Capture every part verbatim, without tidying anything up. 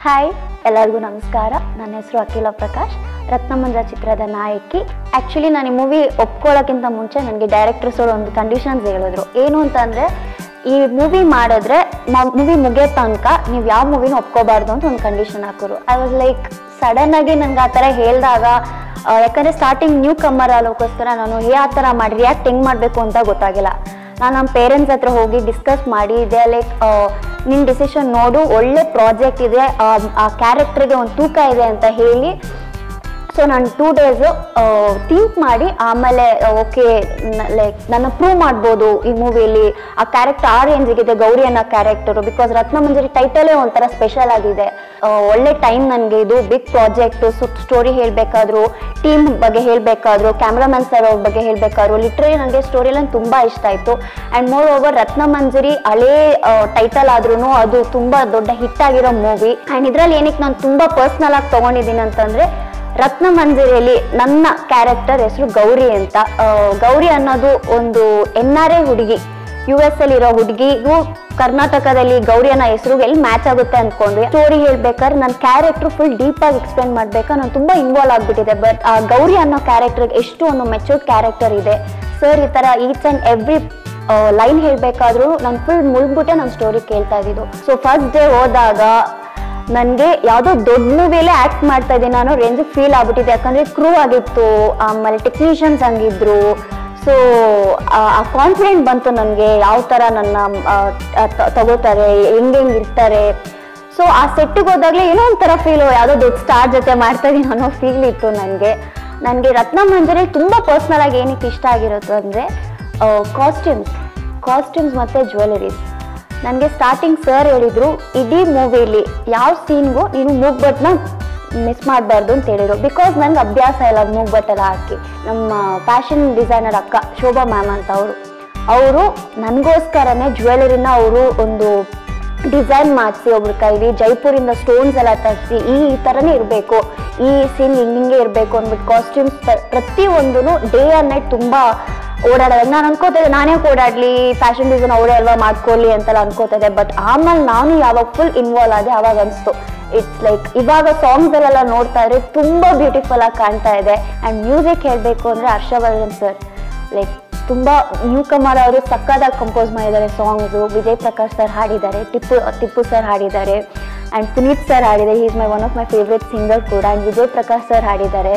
Hi ಎಲ್ಲರಿಗೂ ನಮಸ್ಕಾರ. ನನ್ನ ಹೆಸರು ಅಖಿಲ ಪ್ರಕಾಶ್, ರತ್ನಮಂಜರಿ ಚಿತ್ರದ ನಾಯಕಿ. ಆ್ಯಕ್ಚುಲಿ ನಾನು ಈ ಮೂವಿ ಒಪ್ಕೊಳ್ಳೋಕ್ಕಿಂತ ಮುಂಚೆ ನನಗೆ ಡೈರೆಕ್ಟರ್ಸ್ ಅವರು ಒಂದು ಕಂಡೀಷನ್ಸ್ ಹೇಳಿದ್ರು. ಏನು ಅಂತಂದರೆ, ಈ ಮೂವಿ ಮಾಡಿದ್ರೆ ನಾವು ಮೂವಿ ಮುಗಿಯೋ ತನಕ ನೀವು ಯಾವ ಮೂವಿನೂ ಒಪ್ಕೋಬಾರ್ದು ಅಂತ ಒಂದು ಕಂಡೀಷನ್ ಹಾಕೋರು. ಐ ವಾಸ್ ಲೈಕ್ ಸಡನ್ನಾಗಿ ನಂಗೆ ಆ ಥರ ಹೇಳಿದಾಗ, ಯಾಕಂದರೆ ಸ್ಟಾರ್ಟಿಂಗ್ ನ್ಯೂ ಕಮ್ಮರ್ ಅಲ್ಲೋಕ್ಕೋಸ್ಕರ ನಾನು ಯಾವ ಥರ ಮಾಡಿ ರಿಯಾಕ್ಟ್ ಹೆಂಗೆ ಮಾಡಬೇಕು ಅಂತ ಗೊತ್ತಾಗಿಲ್ಲ. ನಾನು ನಮ್ಮ ಪೇರೆಂಟ್ಸ್ ಹತ್ರ ಹೋಗಿ ಡಿಸ್ಕಸ್ ಮಾಡಿ, ಇದೇ ಲೈಕ್ ನಿನ್ನ ಡಿಸಿಷನ್ ನೋಡು, ಒಳ್ಳೆ ಪ್ರಾಜೆಕ್ಟ್ ಇದೆ, ಆ ಕ್ಯಾರೆಕ್ಟ್ರಿಗೆ ಒಂದು ತೂಕ ಇದೆ ಅಂತ ಹೇಳಿ. ಸೊ ನಾನು ಟೂ ಡೇಸು ಥಿಂಕ್ ಮಾಡಿ ಆಮೇಲೆ ಓಕೆ ಲೈಕ್ ನನ್ನ ಪ್ರೂವ್ ಮಾಡ್ಬೋದು ಈ ಮೂವಿಯಲ್ಲಿ. ಆ ಕ್ಯಾರೆಕ್ಟರ್ ಆ ರೇಂಜಿಗಿದೆ, ಗೌರಿ ಅನ್ನೋ ಕ್ಯಾರೆಕ್ಟರು. ಬಿಕಾಸ್ ರತ್ನಮಂಜರಿ ಟೈಟಲೇ ಒಂಥರ ಸ್ಪೆಷಲ್ ಆಗಿದೆ. ಒಳ್ಳೆ ಟೈಮ್ ನನಗೆ ಇದು ಬಿಗ್ ಪ್ರಾಜೆಕ್ಟು. ಸೊ ಸ್ಟೋರಿ ಹೇಳಬೇಕಾದ್ರು, ಟೀಮ್ ಬಗ್ಗೆ ಹೇಳಬೇಕಾದ್ರು, ಕ್ಯಾಮ್ರಾಮನ್ ಸರ್ ಅವ್ರ ಬಗ್ಗೆ ಹೇಳಬೇಕಾದ್ರು, ಲಿಟ್ರಲಿ ನನಗೆ ಸ್ಟೋರಿಯೆಲ್ಲ ತುಂಬ ಇಷ್ಟ ಆಯಿತು. ಆ್ಯಂಡ್ ಮೋರ್ ಓವರ್ ರತ್ನಮಂಜರಿ ಹಳೇ ಟೈಟಲ್ ಆದ್ರೂ ಅದು ತುಂಬ ದೊಡ್ಡ ಹಿಟ್ ಆಗಿರೋ ಮೂವಿ. ಆ್ಯಂಡ್ ಇದರಲ್ಲಿ ಏನಕ್ಕೆ ನಾನು ತುಂಬ ಪರ್ಸ್ನಲ್ ಆಗಿ ತೊಗೊಂಡಿದ್ದೀನಿ ಅಂತಂದರೆ, ರತ್ನಮಂಜರಿಯಲ್ಲಿ ನನ್ನ ಕ್ಯಾರೆಕ್ಟರ್ ಹೆಸರು ಗೌರಿ ಅಂತ. ಗೌರಿ ಅನ್ನೋದು ಒಂದು ಎನ್ ಆರ್ ಐ ಹುಡುಗಿ, ಯು ಎಸ್ ಅಲ್ಲಿ ಇರೋ ಹುಡುಗಿಗೂ ಕರ್ನಾಟಕದಲ್ಲಿ ಗೌರಿ ಅನ್ನೋ ಹೆಸರು ಎಲ್ಲಿ ಮ್ಯಾಚ್ ಆಗುತ್ತೆ ಅಂದ್ಕೊಂಡ್ವಿ. ಸ್ಟೋರಿ ಹೇಳ್ಬೇಕಾದ್ರೆ ನನ್ನ ಕ್ಯಾರೆಕ್ಟರ್ ಫುಲ್ ಡೀಪಾಗಿ ಎಕ್ಸ್ಪ್ಲೇನ್ ಮಾಡಬೇಕಾ ನಾನು ತುಂಬ ಇನ್ವಾಲ್ವ್ ಆಗಿಬಿಟ್ಟಿದೆ. ಬಟ್ ಆ ಗೌರಿ ಅನ್ನೋ ಕ್ಯಾರೆಕ್ಟರ್ಗೆ ಎಷ್ಟು ಒಂದು ಮೆಚೂರ್ಡ್ ಕ್ಯಾರೆಕ್ಟರ್ ಇದೆ. ಸರ್ ಈ ಥರ ಈಚ್ ಆ್ಯಂಡ್ ಎವ್ರಿ ಲೈನ್ ಹೇಳಬೇಕಾದ್ರೂ ನಾನು ಫುಲ್ ಮುಳುಗ್ಬಿಟ್ಟೆ ನನ್ನ ಸ್ಟೋರಿ ಕೇಳ್ತಾ ಇದ್ದಿದ್ದು. ಸೊ ಫಸ್ಟ್ ಡೇ ಹೋದಾಗ ನನಗೆ ಯಾವುದೋ ದೊಡ್ಡ ಮೂವಿಯಲ್ಲೇ ಆ್ಯಕ್ಟ್ ಮಾಡ್ತಾ ಇದ್ದೀನಿ ನಾನು ರೇಂಜಿಗೆ ಫೀಲ್ ಆಗ್ಬಿಟ್ಟಿದೆ. ಯಾಕಂದರೆ ಕ್ರೂ ಆಗಿತ್ತು, ಆಮೇಲೆ ಟೆಕ್ನಿಷಿಯನ್ಸ್ ಹಂಗಿದ್ರು. ಸೊ ಆ ಕಾನ್ಫಿಡೆಂಟ್ ಬಂತು ನನಗೆ, ಯಾವ ಥರ ನನ್ನ ತಗೋತಾರೆ, ಹೆಂಗೆ ಹೆಂಗೆ ಇರ್ತಾರೆ. ಸೊ ಆ ಸೆಟ್ಟಿಗೆ ಹೋದಾಗಲೇ ಏನೋ ಒಂಥರ ಫೀಲು, ಯಾವುದೋ ದೊಡ್ಡ ಸ್ಟಾರ್ ಜೊತೆ ಮಾಡ್ತಾ ಇದ್ದೀನಿ ಅನ್ನೋ ಫೀಲ್ ಇತ್ತು ನನಗೆ. ನನಗೆ ರತ್ನಮಂಜರಿ ತುಂಬ ಪರ್ಸ್ನಲ್ ಆಗಿ ಏನಕ್ಕೆ ಇಷ್ಟ ಆಗಿರುತ್ತೆ ಅಂದರೆ ಕಾಸ್ಟ್ಯೂಮ್ಸ್ ಕಾಸ್ಟ್ಯೂಮ್ಸ್ ಮತ್ತು ಜ್ಯುವೆಲರೀಸ್. ನನಗೆ ಸ್ಟಾರ್ಟಿಂಗ್ ಸರ್ ಹೇಳಿದರು, ಇಡೀ ಮೂವಿಲಿ ಯಾವ ಸೀನ್ಗೂ ನೀನು ಮೂಗ್ ಬಟ್ನ ಮಿಸ್ ಮಾಡಬಾರ್ದು ಅಂತ ಹೇಳಿದರು. ಬಿಕಾಸ್ ನನಗೆ ಅಭ್ಯಾಸ ಇಲ್ಲ ಮೂಗ್ ಬಟ್ಟೆಲ್ಲ ಹಾಕಿ. ನಮ್ಮ ಫ್ಯಾಷನ್ ಡಿಸೈನರ್ ಅಕ್ಕ ಶೋಭಾ ಮ್ಯಾಮ್ ಅಂತ ಅವರು ಅವರು ನನಗೋಸ್ಕರನೇ ಜ್ಯುವೆಲರಿನ ಅವರು ಒಂದು ಡಿಸೈನ್ ಮಾಡಿಸಿ ಒಬ್ರ ಕೈಲಿ ಜೈಪುರಿಂದ ಸ್ಟೋನ್ಸ್ ಎಲ್ಲ ತರಿಸಿ, ಈ ಈ ಥರನೇ ಇರಬೇಕು, ಈ ಸೀನ್ ಹಿಂಗೆ ಇರಬೇಕು ಅಂದ್ಬಿಟ್ಟು ಕಾಸ್ಟ್ಯೂಮ್ಸ್ ಪ್ರತಿಯೊಂದೂ ಡೇ ಆ್ಯಂಡ್ ನೈಟ್ ತುಂಬ ಓಡಾಡೋದು. ನಾನು ಅನ್ಕೋತಿದ್ದೆ ನಾನೇ ಓಡಾಡಲಿ, ಫ್ಯಾಷನ್ ಡಿಸೈನ್ ಅವರೇ ಅಲ್ವಾ ಮಾಡ್ಕೊಳ್ಳಿ ಅಂತೆಲ್ಲ ಅನ್ಕೋತಿದ್ದೆ. ಬಟ್ ಆಮೇಲೆ ನಾನು ಯಾವಾಗ ಫುಲ್ ಇನ್ವಾಲ್ವ್ ಆದೆ ಆವಾಗ ಅನಿಸ್ತು ಇಟ್ಸ್ ಲೈಕ್ ಇವಾಗ ಸಾಂಗ್ಸಲ್ಲೆಲ್ಲ ನೋಡ್ತಾ ಇದ್ರೆ ತುಂಬ ಬ್ಯೂಟಿಫುಲ್ ಆಗಿ ಕಾಣ್ತಾ ಇದೆ. ಆ್ಯಂಡ್ ಮ್ಯೂಸಿಕ್ ಹೇಳಬೇಕು ಅಂದರೆ ಹರ್ಷವರ್ಧನ್ ಸರ್ ಲೈಕ್ ತುಂಬ ನ್ಯೂ ಕಮರ್ ಅವರು ಸಕ್ಕದಾಗಿ ಕಂಪೋಸ್ ಮಾಡಿದ್ದಾರೆ ಸಾಂಗ್ಸು. ವಿಜಯ್ ಪ್ರಕಾಶ್ ಸರ್ ಹಾಡಿದ್ದಾರೆ, ಟಿಪ್ಪು ಟಿಪ್ಪು ಸರ್ ಹಾಡಿದ್ದಾರೆ, ಆ್ಯಂಡ್ ಪುನೀತ್ ಸರ್ ಹಾಡಿದ್ದಾರೆ. He is my one of my favourite singer ಕೂಡ. ಆ್ಯಂಡ್ ವಿಜಯ್ ಪ್ರಕಾಶ್ ಸರ್ ಹಾಡಿದ್ದಾರೆ.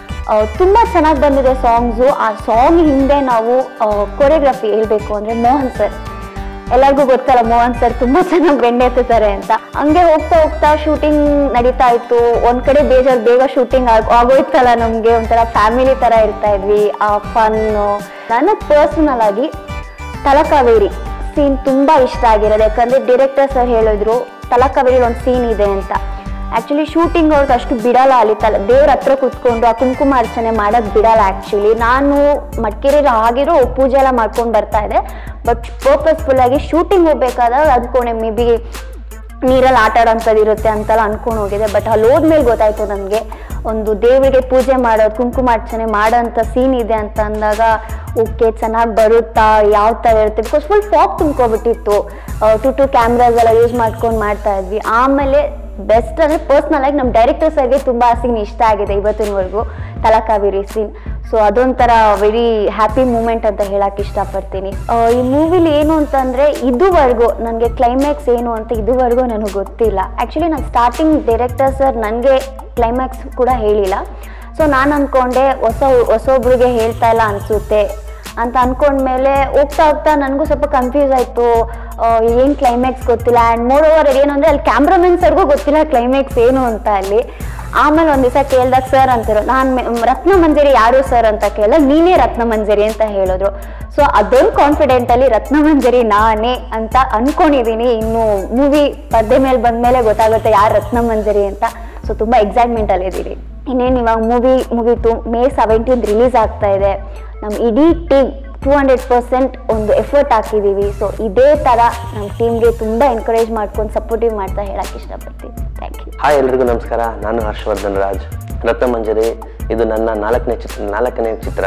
ತುಂಬ ಚೆನ್ನಾಗಿ ಬಂದಿದೆ ಸಾಂಗ್ಸು. ಆ ಸಾಂಗ್ ಹಿಂದೆ ನಾವು ಕೊರಿಯೋಗ್ರಫಿ ಹೇಳಬೇಕು ಅಂದರೆ ಮೋಹನ್ ಸರ್, ಎಲ್ಲರಿಗೂ ಗೊತ್ತಲ್ಲ ಮೋಹನ್ ಸರ್ ತುಂಬ ಚೆನ್ನಾಗಿ ಬೆಣ್ಣೆತ್ತಾರೆ ಅಂತ. ಹಂಗೆ ಹೋಗ್ತಾ ಹೋಗ್ತಾ ಶೂಟಿಂಗ್ ನಡೀತಾ ಇತ್ತು. ಒಂದು ಕಡೆ ಬೇಜಾರು ಬೇಗ ಶೂಟಿಂಗ್ ಆಗ ಆಗೋಯ್ತಲ್ಲ ನಮಗೆ, ಒಂಥರ ಫ್ಯಾಮಿಲಿ ಥರ ಇರ್ತಾ ಇದ್ವಿ. ಆ ಫನ್ನು ನನಗೆ ಪರ್ಸನಲ್ ಆಗಿ ತಲಕಾವೇರಿ ಸೀನ್ ತುಂಬ ಇಷ್ಟ ಆಗಿರೋದು. ಯಾಕಂದರೆ ಡೈರೆಕ್ಟರ್ ಸರ್ ಹೇಳಿದ್ರು ತಲಕಾವೇರಿಲಿ ಒಂದು ಸೀನ್ ಇದೆ ಅಂತ. ಆ್ಯಕ್ಚುಲಿ ಶೂಟಿಂಗ್ ಅವ್ರಿಗೆ ಅಷ್ಟು ಬಿಡಲ್ಲ, ಅಲ್ಲಿ ತಲೆ ದೇವ್ರ ಹತ್ರ ಕೂತ್ಕೊಂಡು ಆ ಕುಂಕುಮ ಅರ್ಚನೆ ಮಾಡೋದು ಬಿಡಲ್ಲ. ಆ್ಯಕ್ಚುಲಿ ನಾನು ಮಡಿಕೇರಿಲಿ ಆಗಿರೋ ಪೂಜೆ ಎಲ್ಲ ಮಾಡ್ಕೊಂಡು ಬರ್ತಾ ಇದೆ. ಬಟ್ ಪರ್ಪಸ್ಫುಲ್ಲಾಗಿ ಶೂಟಿಂಗ್ ಹೋಗ್ಬೇಕಾದಾಗ ಅಂದ್ಕೊಂಡೆ ಮೇ ಬಿ ನೀರಲ್ಲಿ ಆಟ ಆಡೋಂಥದ್ದು ಇರುತ್ತೆ ಅಂತೆಲ್ಲ ಅಂದ್ಕೊಂಡು ಹೋಗಿದೆ. ಬಟ್ ಅಲ್ಲಿ ಹೋದ್ಮೇಲೆ ಗೊತ್ತಾಯಿತು ನನಗೆ ಒಂದು ದೇವರಿಗೆ ಪೂಜೆ ಮಾಡೋದು, ಕುಂಕುಮ ಅರ್ಚನೆ ಮಾಡೋಂಥ ಸೀನ್ ಇದೆ ಅಂತ ಅಂದಾಗ ಓಕೆ ಚೆನ್ನಾಗಿ ಬರುತ್ತಾ, ಯಾವ ಥರ ಇರುತ್ತೆ. ಬಿಕಾಸ್ ಫುಲ್ ಫಾಗ್ ತುಂಬ್ಕೊಬಿಟ್ಟಿತ್ತು. ಟು ಟು ಕ್ಯಾಮ್ರಾಸ್ ಎಲ್ಲ ಯೂಸ್ ಮಾಡ್ಕೊಂಡು ಮಾಡ್ತಾ ಇದ್ವಿ. ಆಮೇಲೆ ಬೆಸ್ಟ್ ಅಂದರೆ ಪರ್ಸ್ನಲ್ ಆಗಿ ನಮ್ಮ ಡೈರೆಕ್ಟರ್ ಸರ್ಗೆ ತುಂಬ ಆ ಸೀನ್ ಇಷ್ಟ ಆಗಿದೆ ಇವತ್ತಿನವರೆಗೂ, ತಲಕಾವೇರಿ ಸೀನ್. ಸೊ ಅದೊಂಥರ ವೆರಿ ಹ್ಯಾಪಿ ಮೂಮೆಂಟ್ ಅಂತ ಹೇಳಕ್ಕೆ ಇಷ್ಟಪಡ್ತೀನಿ. ಈ ಮೂವಿಲಿ ಏನು ಅಂತಂದರೆ ಇದುವರೆಗೂ ನನಗೆ ಕ್ಲೈಮ್ಯಾಕ್ಸ್ ಏನು ಅಂತ ಇದುವರೆಗೂ ನನಗೆ ಗೊತ್ತಿಲ್ಲ. ಆ್ಯಕ್ಚುಲಿ ನಾನು ಸ್ಟಾರ್ಟಿಂಗ್ ಡೈರೆಕ್ಟರ್ ಸರ್ ನನಗೆ ಕ್ಲೈಮ್ಯಾಕ್ಸ್ ಕೂಡ ಹೇಳಿಲ್ಲ. ಸೊ ನಾನು ಅಂದ್ಕೊಂಡೆ ಹೊಸ ಹೊಸೊಬ್ರಿಗೆ ಹೇಳ್ತಾ ಇಲ್ಲ ಅನಿಸುತ್ತೆ ಅಂತ ಅಂದ್ಕೊಂಡ್ಮೇಲೆ ಹೋಗ್ತಾ ಹೋಗ್ತಾ ನನಗೂ ಸ್ವಲ್ಪ ಕನ್ಫ್ಯೂಸ್ ಆಯಿತು, ಏನು ಕ್ಲೈಮ್ಯಾಕ್ಸ್ ಗೊತ್ತಿಲ್ಲ. ಆ್ಯಂಡ್ ಮೋರ್ ಓವರ್ ಏನು ಅಂದರೆ ಅಲ್ಲಿ ಕ್ಯಾಮ್ರಾಮನ್ ಸರ್ಗೂ ಗೊತ್ತಿಲ್ಲ ಕ್ಲೈಮ್ಯಾಕ್ಸ್ ಏನು ಅಂತ ಅಲ್ಲಿ. ಆಮೇಲೆ ಒಂದು ದಿವಸ ಕೇಳಿದಾಗ ಸರ್ ಅಂತಿರೋ, ನಾನು ರತ್ನಮಂಜರಿ ಯಾರು ಸರ್ ಅಂತ ಕೇಳಿದಾಗ ನೀನೇ ರತ್ನಮಂಜರಿ ಅಂತ ಹೇಳಿದ್ರು. ಸೊ ಅದೊಂದು ಕಾನ್ಫಿಡೆಂಟಲ್ಲಿ ರತ್ನಮಂಜರಿ ನಾನೇ ಅಂತ ಅಂದ್ಕೊಂಡಿದ್ದೀನಿ. ಇನ್ನು ಮೂವಿ ಪರ್ದೆ ಮೇಲೆ ಬಂದಮೇಲೆ ಗೊತ್ತಾಗುತ್ತೆ ಯಾರು ರತ್ನಮಂಜರಿ ಅಂತ. ಸೊ ತುಂಬ ಎಕ್ಸೈಟ್ಮೆಂಟಲ್ಲಿ ಇದ್ದೀರಿ. ಇನ್ನೇನು ಇವಾಗ ಮೂವಿ ಮುಗೀತು, ಮೇ ಸೆವೆಂಟೀನ್ ರಿಲೀಸ್ ಆಗ್ತಾ ಇದೆ. ನಮ್ಮ ಇಡೀ ಟೀಮ್ ಟೂ ಹಂಡ್ರೆಡ್ ಪರ್ಸೆಂಟ್ ಒಂದು ಎಫರ್ಟ್ ಹಾಕಿದ್ದೀವಿ. ಸೊ ಇದೇ ಥರ ನಮ್ಮ ಟೀಮ್ಗೆ ತುಂಬ ಎನ್ಕರೇಜ್ ಮಾಡ್ಕೊಂಡು ಸಪೋರ್ಟಿವ್ ಮಾಡ್ತಾ ಹೇಳಕ್ಕೆ ಇಷ್ಟಪಡ್ತೀನಿ. Thank you. ಹಾಯ್ ಎಲ್ರಿಗೂ ನಮಸ್ಕಾರ. ನಾನು ಹರ್ಷವರ್ಧನ್ ರಾಜ್. ರತ್ನಮಂಜರಿ ಇದು ನನ್ನ ನಾಲ್ಕನೇ ಚಿತ್ರ ನಾಲ್ಕನೇ ಚಿತ್ರ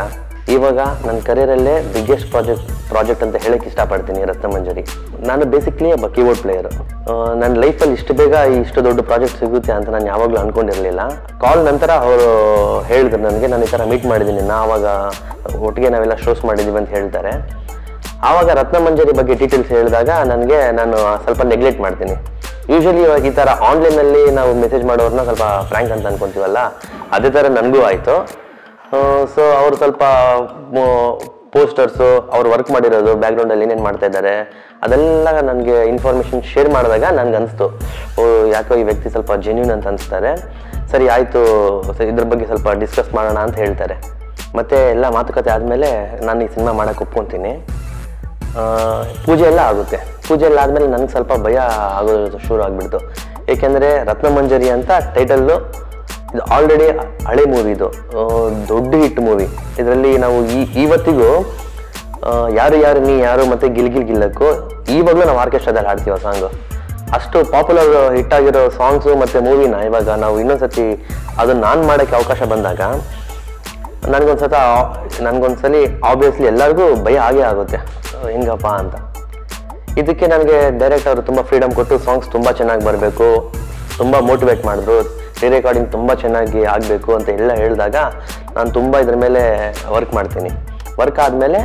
ಇವಾಗ ನನ್ನ ಕರಿಯರಲ್ಲೇ ಬಿಗ್ಗೆಸ್ಟ್ ಪ್ರಾಜೆಕ್ಟ್ ಪ್ರಾಜೆಕ್ಟ್ ಅಂತ ಹೇಳಕ್ಕೆ ಇಷ್ಟಪಡ್ತೀನಿ ರತ್ನಮಂಜರಿ. ನಾನು ಬೇಸಿಕ್ಲಿ ಒಬ್ಬ ಕೀಬೋರ್ಡ್ ಪ್ಲೇಯರು. ನನ್ನ ಲೈಫಲ್ಲಿ ಇಷ್ಟು ಬೇಗ ಇಷ್ಟು ದೊಡ್ಡ ಪ್ರಾಜೆಕ್ಟ್ ಸಿಗುತ್ತೆ ಅಂತ ನಾನು ಯಾವಾಗಲೂ ಅಂದ್ಕೊಂಡಿರಲಿಲ್ಲ. ಕಾಲ್ ನಂತರ ಅವರು ಹೇಳಿದ್ರು ನನಗೆ, ನಾನು ಈ ಥರ ಮೀಟ್ ಮಾಡಿದ್ದೀನಿ, ನಾ ಆವಾಗ ಒಟ್ಟಿಗೆ ನಾವೆಲ್ಲ ಶೋಸ್ ಮಾಡಿದ್ದೀವಿ ಅಂತ ಹೇಳ್ತಾರೆ. ಆವಾಗ ರತ್ನಮಂಜರಿ ಬಗ್ಗೆ ಡೀಟೇಲ್ಸ್ ಹೇಳಿದಾಗ ನನಗೆ ನಾನು ಸ್ವಲ್ಪ ನೆಗ್ಲೆಕ್ಟ್ ಮಾಡ್ತೀನಿ. ಯೂಶ್ವಲಿ ಇವಾಗ ಈ ಥರ ಆನ್ಲೈನಲ್ಲಿ ನಾವು ಮೆಸೇಜ್ ಮಾಡೋರನ್ನ ಸ್ವಲ್ಪ ಫ್ರ್ಯಾಂಕ್ ಅಂತ ಅನ್ಕೊತೀವಲ್ಲ, ಅದೇ ಥರ ನನಗೂ ಆಯಿತು. ಸೊ ಅವರು ಸ್ವಲ್ಪ ಪೋಸ್ಟರ್ಸು, ಅವ್ರು ವರ್ಕ್ ಮಾಡಿರೋದು, ಬ್ಯಾಕ್ಗ್ರೌಂಡಲ್ಲಿ ಏನೇನು ಮಾಡ್ತಾ ಇದ್ದಾರೆ ಅದೆಲ್ಲ ನನಗೆ ಇನ್ಫಾರ್ಮೇಷನ್ ಶೇರ್ ಮಾಡಿದಾಗ ನನಗೆ ಅನಿಸ್ತು, ಓ ಯಾಕೋ ಈ ವ್ಯಕ್ತಿ ಸ್ವಲ್ಪ ಜೆನ್ಯೂನ್ ಅಂತ ಅನಿಸ್ತಾರೆ. ಸರಿ ಆಯಿತು, ಇದ್ರ ಬಗ್ಗೆ ಸ್ವಲ್ಪ ಡಿಸ್ಕಸ್ ಮಾಡೋಣ ಅಂತ ಹೇಳ್ತಾರೆ. ಮತ್ತು ಎಲ್ಲ ಮಾತುಕತೆ ಆದಮೇಲೆ ನಾನು ಈ ಸಿನಿಮಾ ಮಾಡೋಕ್ಕೆ ಒಪ್ಕೊತೀನಿ. ಪೂಜೆ ಎಲ್ಲ ಆಗುತ್ತೆ. ಪೂಜೆ ಎಲ್ಲ ಆದಮೇಲೆ ನನಗೆ ಸ್ವಲ್ಪ ಭಯ ಆಗೋದು ಶುರು ಆಗಿಬಿಡ್ತು. ಏಕೆಂದರೆ ರತ್ನಮಂಜರಿ ಅಂತ ಟೈಟಲ್ಲು, ಇದು ಆಲ್ರೆಡಿ ಹಳೆ ಮೂವಿ, ಇದು ದೊಡ್ಡ ಹಿಟ್ ಮೂವಿ. ಇದರಲ್ಲಿ ನಾವು ಈ ಇವತ್ತಿಗೂ ಯಾರು ಯಾರು ನೀ ಯಾರು ಮತ್ತು ಗಿಲ್ ಗಿಲ್ ಗಿಲ್ಲಕ್ಕೂ ಇವಾಗಲೂ ನಾವು ಆರ್ಕೆಸ್ಟ್ರಾದಲ್ಲಿ ಹಾಡ್ತೀವಿ ಆ ಸಾಂಗು. ಅಷ್ಟು ಪಾಪ್ಯುಲರ್ ಹಿಟ್ ಆಗಿರೋ ಸಾಂಗ್ಸು ಮತ್ತು ಮೂವಿನ ಇವಾಗ ನಾವು ಇನ್ನೊಂದ್ಸತಿ ಅದನ್ನು ನಾನು ಮಾಡೋಕ್ಕೆ ಅವಕಾಶ ಬಂದಾಗ ನನಗೊಂದ್ಸತ ನನಗೊಂದ್ಸಲಿ ಆಬ್ವಿಯಸ್ಲಿ ಎಲ್ಲರಿಗೂ ಭಯ ಆಗೇ ಆಗುತ್ತೆ, ಹೆಂಗಪ್ಪ ಅಂತ. ಇದಕ್ಕೆ ನನಗೆ ಡೈರೆಕ್ಟ್ ಅವರು ತುಂಬ ಫ್ರೀಡಮ್ ಕೊಟ್ಟು ಸಾಂಗ್ಸ್ ತುಂಬ ಚೆನ್ನಾಗಿ ಬರಬೇಕು, ತುಂಬ ಮೋಟಿವೇಟ್ ಮಾಡಿದ್ರು, ರೀ ರೆಕಾರ್ಡಿಂಗ್ ತುಂಬ ಚೆನ್ನಾಗಿ ಆಗಬೇಕು ಅಂತ ಎಲ್ಲ ಹೇಳಿದಾಗ ನಾನು ತುಂಬ ಇದ್ರ ಮೇಲೆ ವರ್ಕ್ ಮಾಡ್ತೀನಿ. ವರ್ಕ್ ಆದಮೇಲೆ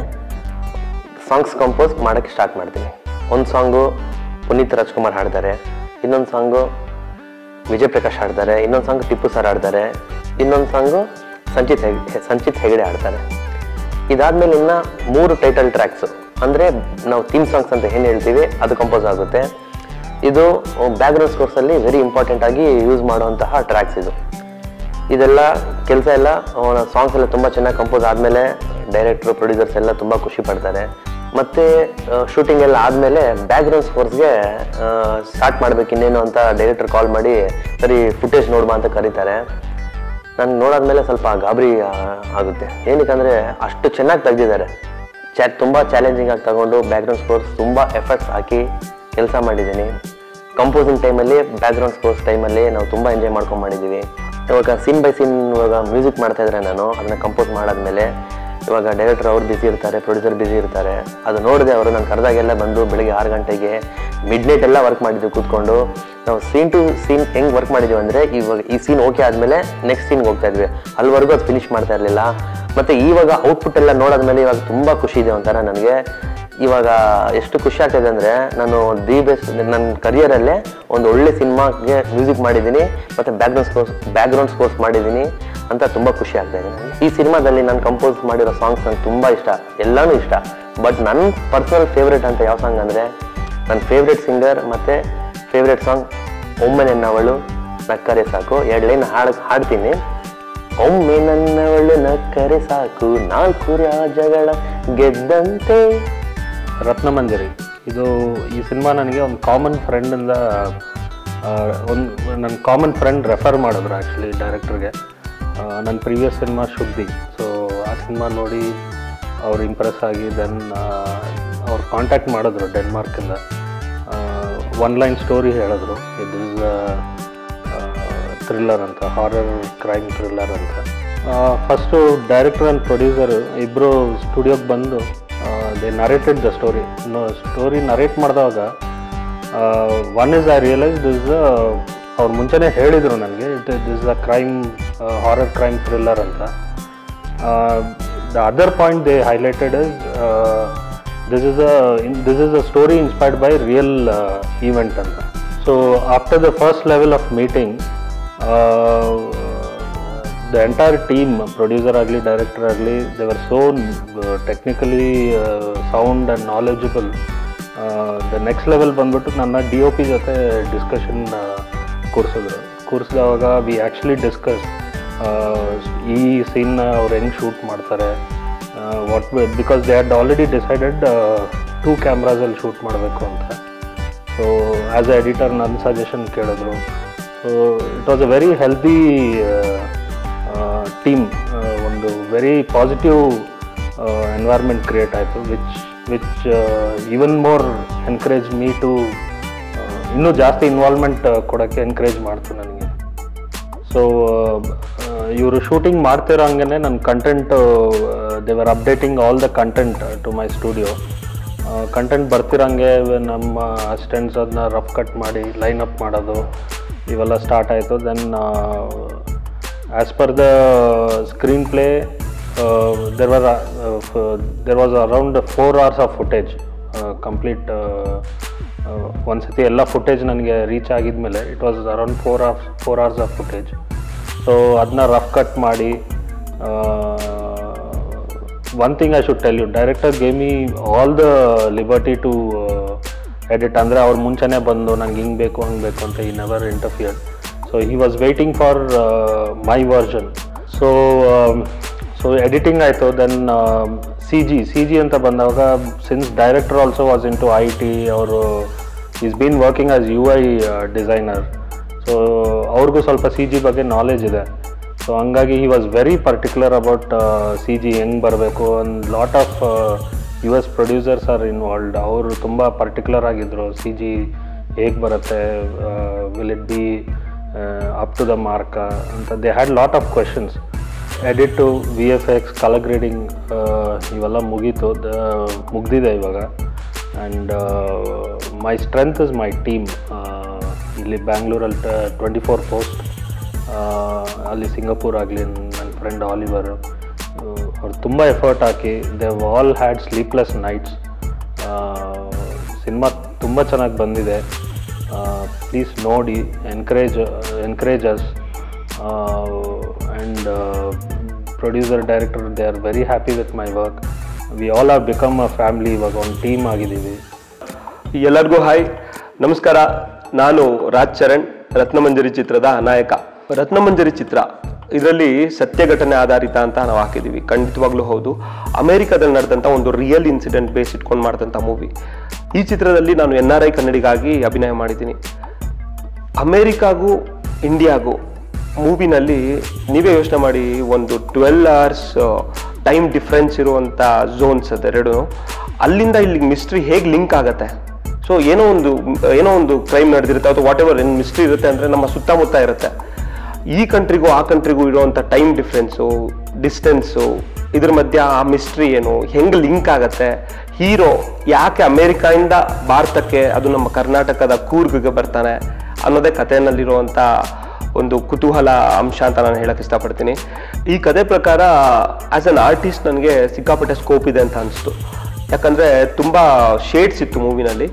ಸಾಂಗ್ಸ್ ಕಂಪೋಸ್ ಮಾಡೋಕ್ಕೆ ಸ್ಟಾರ್ಟ್ ಮಾಡ್ತೀನಿ. ಒಂದು ಸಾಂಗು ಪುನೀತ್ ರಾಜ್ಕುಮಾರ್ ಹಾಡ್ತಾರೆ, ಇನ್ನೊಂದು ಸಾಂಗು ವಿಜಯ್ ಪ್ರಕಾಶ್ ಹಾಡ್ತಾರೆ, ಇನ್ನೊಂದು ಸಾಂಗು ಟಿಪ್ಪು ಸರ್ ಹಾಡ್ತಾರೆ, ಇನ್ನೊಂದು ಸಾಂಗು ಸಂಚಿತ್ ಹೆಗ್ ಸಂಚಿತ್ ಹೆಗಡೆ ಹಾಡ್ತಾರೆ. ಇದಾದಮೇಲೆ ಇನ್ನು ಮೂರು ಟೈಟಲ್ ಟ್ರ್ಯಾಕ್ಸು, ಅಂದರೆ ನಾವು ಥೀಮ್ ಸಾಂಗ್ಸ್ ಅಂತ ಏನು ಹೇಳ್ತೀವಿ ಅದು ಕಂಪೋಸ್ ಆಗುತ್ತೆ. ಇದು ಬ್ಯಾಕ್ಗ್ರೌಂಡ್ ಸ್ಕೋರ್ಸಲ್ಲಿ ವೆರಿ ಇಂಪಾರ್ಟೆಂಟ್ ಆಗಿ ಯೂಸ್ ಮಾಡುವಂತಹ ಟ್ರ್ಯಾಕ್ಸ್ ಇದು. ಇದೆಲ್ಲ ಕೆಲಸ ಎಲ್ಲ ಸಾಂಗ್ಸ್ ಎಲ್ಲ ತುಂಬ ಚೆನ್ನಾಗಿ ಕಂಪೋಸ್ ಆದಮೇಲೆ ಡೈರೆಕ್ಟ್ರು ಪ್ರೊಡ್ಯೂಸರ್ಸ್ ಎಲ್ಲ ತುಂಬ ಖುಷಿ ಪಡ್ತಾರೆ. ಮತ್ತು ಶೂಟಿಂಗ್ ಎಲ್ಲ ಆದಮೇಲೆ ಬ್ಯಾಕ್ಗ್ರೌಂಡ್ ಸ್ಕೋರ್ಸ್ಗೆ ಸ್ಟಾರ್ಟ್ ಮಾಡಬೇಕು ಇನ್ನೇನು ಅಂತ ಡೈರೆಕ್ಟ್ರ್ ಕಾಲ್ ಮಾಡಿ, ಸರಿ ಫುಟೇಜ್ ನೋಡ್ಬಾ ಅಂತ ಕರೀತಾರೆ. ನಾನು ನೋಡಾದ್ಮೇಲೆ ಸ್ವಲ್ಪ ಗಾಬರಿ ಆಗುತ್ತೆ. ಏನಕ್ಕಂದರೆ ಅಷ್ಟು ಚೆನ್ನಾಗಿ ತೆಗೆದಿದ್ದಾರೆ. ಚಾ ತುಂಬ ಚಾಲೆಂಜಿಂಗ್ ಆಗಿ ತಗೊಂಡು ಬ್ಯಾಕ್ಗ್ರೌಂಡ್ ಸ್ಕೋರ್ಸ್ ತುಂಬ ಎಫರ್ಟ್ಸ್ ಹಾಕಿ ಕೆಲಸ ಮಾಡಿದ್ದೀನಿ. ಕಂಪೋಸಿಂಗ್ ಟೈಮಲ್ಲಿ ಬ್ಯಾಕ್ಗ್ರೌಂಡ್ ಸ್ಕೋರ್ಸ್ ಟೈಮಲ್ಲಿ ನಾವು ತುಂಬ ಎಂಜಾಯ್ ಮಾಡ್ಕೊಂಡು ಮಾಡಿದ್ದೀವಿ. ಇವಾಗ ಸೀನ್ ಬೈ ಸೀನ್ ಇವಾಗ ಮ್ಯೂಸಿಕ್ ಮಾಡ್ತಾಯಿದ್ರೆ ನಾನು ಅದನ್ನು ಕಂಪೋಸ್ ಮಾಡಾದ್ಮೇಲೆ ಇವಾಗ ಡೈರೆಕ್ಟರ್ ಅವ್ರು ಬ್ಯುಸಿ ಇರ್ತಾರೆ, ಪ್ರೊಡ್ಯೂಸರ್ ಬ್ಯುಸಿ ಇರ್ತಾರೆ. ಅದು ನೋಡಿದೆ ಅವರು ನಾನು ಕರೆದಾಗೆಲ್ಲ ಬಂದು ಬೆಳಿಗ್ಗೆ ಆರು ಗಂಟೆಗೆ ಮಿಡ್ ನೈಟ್ ಎಲ್ಲ ವರ್ಕ್ ಮಾಡಿದ್ವಿ ಕೂತ್ಕೊಂಡು. ನಾವು ಸೀನ್ ಟು ಸೀನ್ ಹೆಂಗೆ ವರ್ಕ್ ಮಾಡಿದ್ದೀವಿ ಅಂದರೆ, ಇವಾಗ ಈ ಸೀನ್ ಓಕೆ ಆದಮೇಲೆ ನೆಕ್ಸ್ಟ್ ಸೀನ್ಗೆ ಹೋಗ್ತಾ ಇದ್ವಿ, ಅಲ್ಲಿವರೆಗೂ ಅದು ಫಿನಿಷ್ ಮಾಡ್ತಾ ಇರಲಿಲ್ಲ. ಮತ್ತು ಇವಾಗ ಔಟ್ಪುಟ್ ಎಲ್ಲ ನೋಡಾದ್ಮೇಲೆ ಇವಾಗ ತುಂಬ ಖುಷಿ ಇದೆ ಒಂಥರ ನನಗೆ. ಇವಾಗ ಎಷ್ಟು ಖುಷಿ ಆಗ್ತಾಯಿದೆ ಅಂದರೆ, ನಾನು ದಿ ಬೆಸ್ಟ್ ನನ್ನ ಕರಿಯರಲ್ಲೇ ಒಂದು ಒಳ್ಳೆ ಸಿನಿಮಾಗೆ ಮ್ಯೂಸಿಕ್ ಮಾಡಿದ್ದೀನಿ ಮತ್ತು ಬ್ಯಾಕ್ಗ್ರೌಂಡ್ ಸ್ಕೋರ್ಸ್ ಬ್ಯಾಕ್ಗ್ರೌಂಡ್ ಸ್ಕೋರ್ಸ್ ಮಾಡಿದ್ದೀನಿ ಅಂತ ತುಂಬ ಖುಷಿ ಆಗ್ತಾಯಿದೆ ನನಗೆ. ಈ ಸಿನಿಮಾದಲ್ಲಿ ನಾನು ಕಂಪೋಸ್ ಮಾಡಿರೋ ಸಾಂಗ್ಸ್ ನನಗೆ ತುಂಬ ಇಷ್ಟ, ಎಲ್ಲನೂ ಇಷ್ಟ. ಬಟ್ ನನ್ನ ಪರ್ಸನಲ್ ಫೇವ್ರೇಟ್ ಅಂತ ಯಾವ ಸಾಂಗ್ ಅಂದರೆ, ನನ್ನ ಫೇವ್ರೇಟ್ ಸಿಂಗರ್ ಮತ್ತು ಫೇವ್ರೇಟ್ ಸಾಂಗ್ ಒಮ್ಮೆ ನನ್ನವಳು ನಕ್ಕರೆ ಸಾಕು. ಎರಡು ಲೈನ್ ಹಾಡು ಹಾಡ್ತೀನಿ. ಒಮ್ಮೆ ನನ್ನವಳು ನಕ್ಕರೆ ಸಾಕು, ನಾಲ್ಕು ರಾಜಗಳ ಗೆದ್ದಂತೆ. ರತ್ನಮಂಜರಿ ಇದು ಈ ಸಿನಿಮಾ ನನಗೆ ಒಂದು ಕಾಮನ್ ಫ್ರೆಂಡಿಂದ ಒಂದು ನನ್ನ ಕಾಮನ್ ಫ್ರೆಂಡ್ ರೆಫರ್ ಮಾಡಿದ್ರು ಆ್ಯಕ್ಚುಲಿ ಡೈರೆಕ್ಟ್ರಿಗೆ. ನನ್ನ ಪ್ರೀವಿಯಸ್ ಸಿನಿಮಾ ಶುದ್ಧಿ, ಸೊ ಆ ಸಿನಿಮಾ ನೋಡಿ ಅವ್ರು ಇಂಪ್ರೆಸ್ ಆಗಿ ದೆನ್ ಅವ್ರು ಕಾಂಟ್ಯಾಕ್ಟ್ ಮಾಡಿದ್ರು ಡೆನ್ಮಾರ್ಕಿಂದ. ಒನ್ ಲೈನ್ ಸ್ಟೋರಿ ಹೇಳಿದ್ರು, ಇದು ಇಸ್ ಥ್ರಿಲ್ಲರ್ ಅಂತ, ಹಾರರ್ ಕ್ರೈಮ್ ಥ್ರಿಲ್ಲರ್ ಅಂತ. ಫಸ್ಟು ಡೈರೆಕ್ಟರ್ ಆ್ಯಂಡ್ ಪ್ರೊಡ್ಯೂಸರ್ ಇಬ್ಬರು ಸ್ಟುಡಿಯೋಗೆ ಬಂದು they narrated the story. Story narrate ಮಾಡಿದಾಗ one is I realise this ಅವ್ರು ಮುಂಚೆನೇ ಹೇಳಿದರು ನನಗೆ, it this a crime horror crime thriller ಅಂತ. The other point they highlighted is this is a this is a story inspired by real event ಅಂತ. So after the first level of meeting, the entire team, producer agli, director agli, they were so uh, technically uh, sound and knowledgeable. Uh, the next level ಬಂದ್ಬಿಟ್ಟು ನನ್ನ D O P ಜೊತೆ discussion ಕೂರಿಸಿದ್ರು. ಕೂರಿಸಿದವಾಗ we actually discuss ಈ ಸೀನ್ನ ಅವ್ರು ಹೆಂಗೆ shoot ಮಾಡ್ತಾರೆ, what because they had already decided two ಕ್ಯಾಮ್ರಾಸಲ್ಲಿ ಶೂಟ್ ಮಾಡಬೇಕು ಅಂತ. ಸೊ ಆ್ಯಸ್ ಎ ಎಡಿಟರ್ ನನ್ನ ಸಜೆಷನ್ ಕೇಳಿದ್ರು. So it was a very healthy team, ಒಂದು ವೆರಿ ಪಾಸಿಟಿವ್ ಎನ್ವೈರ್ಮೆಂಟ್ ಕ್ರಿಯೇಟ್ ಆಯಿತು, which which even more encourage me to ಇನ್ನೂ ಜಾಸ್ತಿ involvement ಕೊಡೋಕ್ಕೆ ಎನ್ಕರೇಜ್ ಮಾಡ್ತು ನನಗೆ. ಸೊ ಇವರು ಶೂಟಿಂಗ್ ಮಾಡ್ತಿರೋ ಹಂಗೆ ನನ್ನ content they were updating all the content to my studio. Content ಬರ್ತಿರೋಂಗೆ ನಮ್ಮ ಅಸಿಸ್ಟೆಂಟ್ಸ್ ಅದನ್ನ ರಫ್ ಕಟ್ ಮಾಡಿ ಲೈನ್ ಅಪ್ ಮಾಡೋದು ಇವೆಲ್ಲ ಸ್ಟಾರ್ಟ್ ಆಯಿತು. Then as per the screenplay there were there was around four hours of footage complete. ಒಂದು ಸತಿ ಎಲ್ಲ ಫುಟೇಜ್ ನನಗೆ ರೀಚ್ ಆಗಿದ್ಮೇಲೆ it was around four hours four hours of footage. So ಅದನ್ನ rough cut ಮಾಡಿ one thing I should tell you, director gave me all the liberty to edit. ಅಂದರೆ ಅವ್ರು ಮುಂಚೆನೇ ಬಂದು ನಂಗೆ ಹಿಂಗೆ ಬೇಕು ಹಂಗೆ ಬೇಕು ಅಂತ he never interfered. So he was waiting for my version. So so editing ಆಯಿತು. Then C G C G ಅಂತ ಬಂದಾಗ since director also was into I T, ಅವರು is been working as U I designer. So ಅವ್ರಿಗೂ ಸ್ವಲ್ಪ C G ಬಗ್ಗೆ knowledge ಇದೆ. So ಹಂಗಾಗಿ he was very particular about C G ಹೆಂಗೆ ಬರಬೇಕು. ಒಂದು lot of U S producers are involved. ಅವರು ತುಂಬ ಪರ್ಟಿಕ್ಯುಲರ್ ಆಗಿದ್ದರು, ಸಿ ಜಿ ಹೇಗೆ ಬರುತ್ತೆ, will it be up to the mark ಅಂತ. They had lot of questions. Edit, V F X, colour grading ಇವೆಲ್ಲ ಮುಗೀತು, ಮುಗ್ದಿದೆ ಇವಾಗ. And my strength is my team. ಇಲ್ಲಿ ಬ್ಯಾಂಗ್ಳೂರಲ್ಲಿ ಟ್ವೆಂಟಿ ಫೋರ್ ಪೋಸ್ಟ್, ಅಲ್ಲಿ ಸಿಂಗಾಪುರ್ ಆಗಲಿ ನನ್ನ ಫ್ರೆಂಡ್ ಆಲಿವರ್, ಅವ್ರು ತುಂಬ ಎಫರ್ಟ್ ಹಾಕಿ they all had sleepless nights. Cinema ತುಂಬ ಚೆನ್ನಾಗಿ ಬಂದಿದೆ. ಪ್ಲೀಸ್ ನೋಡಿ, encourage encourages. And producer, director, they are very happy with my work. We all have become a family. ಇವಾಗ ಒಂದು ಟೀಮ್ ಆಗಿದ್ದೀವಿ. ಎಲ್ಲರಿಗೂ ಹಾಯ್, ನಮಸ್ಕಾರ. ನಾನು ರಾಜ್ ಚರಣ್, ರತ್ನಮಂಜರಿ ಚಿತ್ರದ ನಾಯಕ. ರತ್ನಮಂಜರಿ ಚಿತ್ರ ಇದರಲ್ಲಿ ಸತ್ಯ ಘಟನೆ ಆಧಾರಿತ ಅಂತ ನಾವು ಹಾಕಿದ್ದೀವಿ. ಖಂಡಿತವಾಗ್ಲೂ ಹೌದು. ಅಮೆರಿಕಾದಲ್ಲಿ ನಡೆದಂಥ ಒಂದು ರಿಯಲ್ ಇನ್ಸಿಡೆಂಟ್ ಬೇಸ್ ಇಟ್ಕೊಂಡು ಮಾಡಿದಂಥ ಮೂವಿ. ಈ ಚಿತ್ರದಲ್ಲಿ ನಾನು ಎನ್ ಆರ್ ಐ ಕನ್ನಡಿಗಾಗಿ ಅಭಿನಯ ಮಾಡಿದ್ದೀನಿ. ಅಮೇರಿಕಾಗೂ ಇಂಡಿಯಾಗೂ ಮೂವಿನಲ್ಲಿ ನೀವೇ ಯೋಚನೆ ಮಾಡಿ, ಒಂದು ಟ್ವೆಲ್ ಅವರ್ಸ್ ಟೈಮ್ ಡಿಫ್ರೆನ್ಸ್ ಇರುವಂಥ ಝೋನ್ಸ್ ಅದೆರಡು. ಅಲ್ಲಿಂದ ಇಲ್ಲಿಗೆ ಮಿಸ್ಟ್ರಿ ಹೇಗೆ ಲಿಂಕ್ ಆಗುತ್ತೆ. ಸೊ ಏನೋ ಒಂದು ಏನೋ ಒಂದು ಕ್ರೈಮ್ ನಡೆದಿರುತ್ತೆ, ಅಥವಾ ವಾಟ್ ಎವರ್ ಏನು ಮಿಸ್ಟ್ರಿ ಇರುತ್ತೆ ಅಂದರೆ ನಮ್ಮ ಸುತ್ತಮುತ್ತ ಇರುತ್ತೆ. ಈ ಕಂಟ್ರಿಗೂ ಆ ಕಂಟ್ರಿಗೂ ಇರುವಂಥ ಟೈಮ್ ಡಿಫ್ರೆನ್ಸು, ಡಿಸ್ಟೆನ್ಸು, ಇದ್ರ ಮಧ್ಯೆ ಆ ಮಿಸ್ಟ್ರಿ ಏನು, ಹೆಂಗೆ ಲಿಂಕ್ ಆಗುತ್ತೆ, ಹೀರೋ ಯಾಕೆ ಅಮೇರಿಕಾಯಿಂದ ಭಾರತಕ್ಕೆ, ಅದು ನಮ್ಮ ಕರ್ನಾಟಕದ ಕೂರ್ಗ್ಗೆ ಬರ್ತಾನೆ ಅನ್ನೋದೇ ಕಥೆಯಲ್ಲಿರುವಂಥ ಒಂದು ಕುತೂಹಲ ಅಂಶ ಅಂತ ನಾನು ಹೇಳಕ್ಕೆ ಇಷ್ಟಪಡ್ತೀನಿ. ಈ ಕಥೆ ಪ್ರಕಾರ ಆ್ಯಸ್ ಅನ್ ಆರ್ಟಿಸ್ಟ್ ನನಗೆ ಸಿಕ್ಕಾಪಟ್ಟೆ ಸ್ಕೋಪ್ ಇದೆ ಅಂತ ಅನಿಸ್ತು. ಯಾಕಂದರೆ ತುಂಬ ಶೇಡ್ಸ್ ಇತ್ತು ಮೂವಿನಲ್ಲಿ.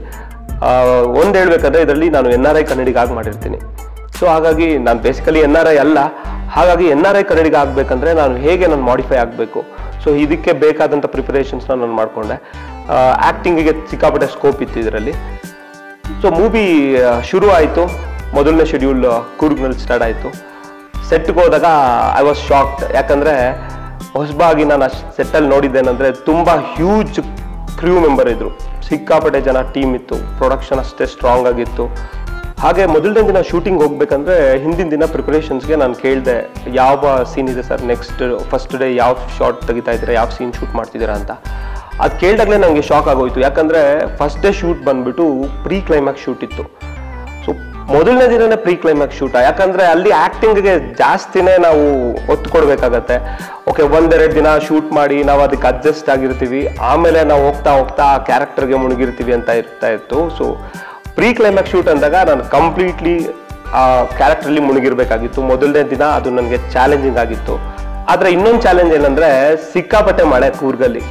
ಒಂದು ಹೇಳ್ಬೇಕಾದ್ರೆ ಇದರಲ್ಲಿ ನಾನು ಎನ್ ಆರ್ ಐ ಕನ್ನಡಿಗಾಗಿ ಮಾಡಿರ್ತೀನಿ. ಸೊ ಹಾಗಾಗಿ ನಾನು ಬೇಸಿಕಲಿ ಎನ್ ಆರ್ ಐ ಅಲ್ಲ. ಹಾಗಾಗಿ ಎನ್ ಆರ್ ಐ ಕನ್ನಡಿಗ ಆಗಬೇಕಂದ್ರೆ ನಾನು ಹೇಗೆ ನಾನು ಮಾಡಿಫೈ ಆಗಬೇಕು, ಸೊ ಇದಕ್ಕೆ ಬೇಕಾದಂಥ ಪ್ರಿಪರೇಷನ್ಸ್ನ ನಾನು ಮಾಡಿಕೊಂಡೆ. ಆ್ಯಕ್ಟಿಂಗಿಗೆ ಸಿಕ್ಕಾಪಟ್ಟೆ ಸ್ಕೋಪ್ ಇತ್ತು ಇದರಲ್ಲಿ. ಸೊ ಮೂವಿ ಶುರು ಆಯಿತು. ಮೊದಲನೇ ಶೆಡ್ಯೂಲ್ ಕೂರ್ಗ್ನಲ್ಲಿ ಸ್ಟಾರ್ಟ್ ಆಯಿತು. ಸೆಟ್ಗೆ ಹೋದಾಗ ಐ ವಾಸ್ ಶಾಕ್ಡ್. ಯಾಕಂದರೆ ಹೊಸಬಾಗಿ ನಾನು ಅಷ್ಟು ಸೆಟ್ಟಲ್ಲಿ ನೋಡಿದ್ದೇನೆಂದರೆ ತುಂಬ ಹ್ಯೂಜ್ ಕ್ರ್ಯೂ ಮೆಂಬರ್ ಇದ್ದರು, ಸಿಕ್ಕಾಪಟ್ಟೆ ಜನ ಟೀಮ್ ಇತ್ತು, ಪ್ರೊಡಕ್ಷನ್ ಅಷ್ಟೇ ಸ್ಟ್ರಾಂಗ್ ಆಗಿತ್ತು. ಹಾಗೆ ಮೊದಲನೇ ದಿನ ಶೂಟಿಂಗ್ ಹೋಗ್ಬೇಕಂದ್ರೆ ಹಿಂದಿನ ದಿನ ಪ್ರಿಪರೇಷನ್ಸ್ಗೆ ನಾನು ಕೇಳಿದೆ, ಯಾವ ಸೀನ್ ಇದೆ ಸರ್, ನೆಕ್ಸ್ಟ್ ಫಸ್ಟ್ ಡೇ ಯಾವ ಶಾರ್ಟ್ ತೆಗಿತಾ ಇದ್ದೀರಾ, ಯಾವ ಸೀನ್ ಶೂಟ್ ಮಾಡ್ತಿದ್ದೀರಾ ಅಂತ. ಅದು ಕೇಳಿದಾಗಲೇ ನನಗೆ ಶಾಕ್ ಆಗೋಯ್ತು. ಯಾಕಂದರೆ ಫಸ್ಟ್ ಡೇ ಶೂಟ್ ಬಂದುಬಿಟ್ಟು ಪ್ರೀ ಕ್ಲೈಮ್ಯಾಕ್ಸ್ ಶೂಟ್ ಇತ್ತು. ಸೊ ಮೊದಲನೇ ದಿನನೇ ಪ್ರೀ ಕ್ಲೈಮ್ಯಾಕ್ಸ್ ಶೂಟ. ಯಾಕಂದರೆ ಅಲ್ಲಿ ಆ್ಯಕ್ಟಿಂಗ್ಗೆ ಜಾಸ್ತಿನೇ ನಾವು ಒತ್ತು ಕೊಡಬೇಕಾಗತ್ತೆ. ಓಕೆ, ಒಂದೆರಡು ದಿನ ಶೂಟ್ ಮಾಡಿ ನಾವು ಅದಕ್ಕೆ ಅಡ್ಜಸ್ಟ್ ಆಗಿರ್ತೀವಿ, ಆಮೇಲೆ ನಾವು ಹೋಗ್ತಾ ಹೋಗ್ತಾ ಆ ಕ್ಯಾರೆಕ್ಟರ್ಗೆ ಮುಳುಗಿರ್ತೀವಿ ಅಂತ ಇರ್ತಾ ಇತ್ತು. ಸೊ ಪ್ರೀ ಕ್ಲೈಮ್ಯಾಕ್ಸ್ ಶೂಟ್ ಅಂದಾಗ ನಾನು ಕಂಪ್ಲೀಟ್ಲಿ ಆ ಕ್ಯಾರೆಕ್ಟ್ರಲ್ಲಿ ಮುಳುಗಿರ್ಬೇಕಾಗಿತ್ತು. ಮೊದಲನೇ ದಿನ ಅದು ನನಗೆ ಚಾಲೆಂಜಿಂಗ್ ಆಗಿತ್ತು. ಆದರೆ ಇನ್ನೊಂದು ಚಾಲೆಂಜ್ ಏನಂದರೆ ಸಿಕ್ಕಾಪಟ್ಟೆ ಮಳೆ ಕೂರ್ಗಲ್ಲಿ.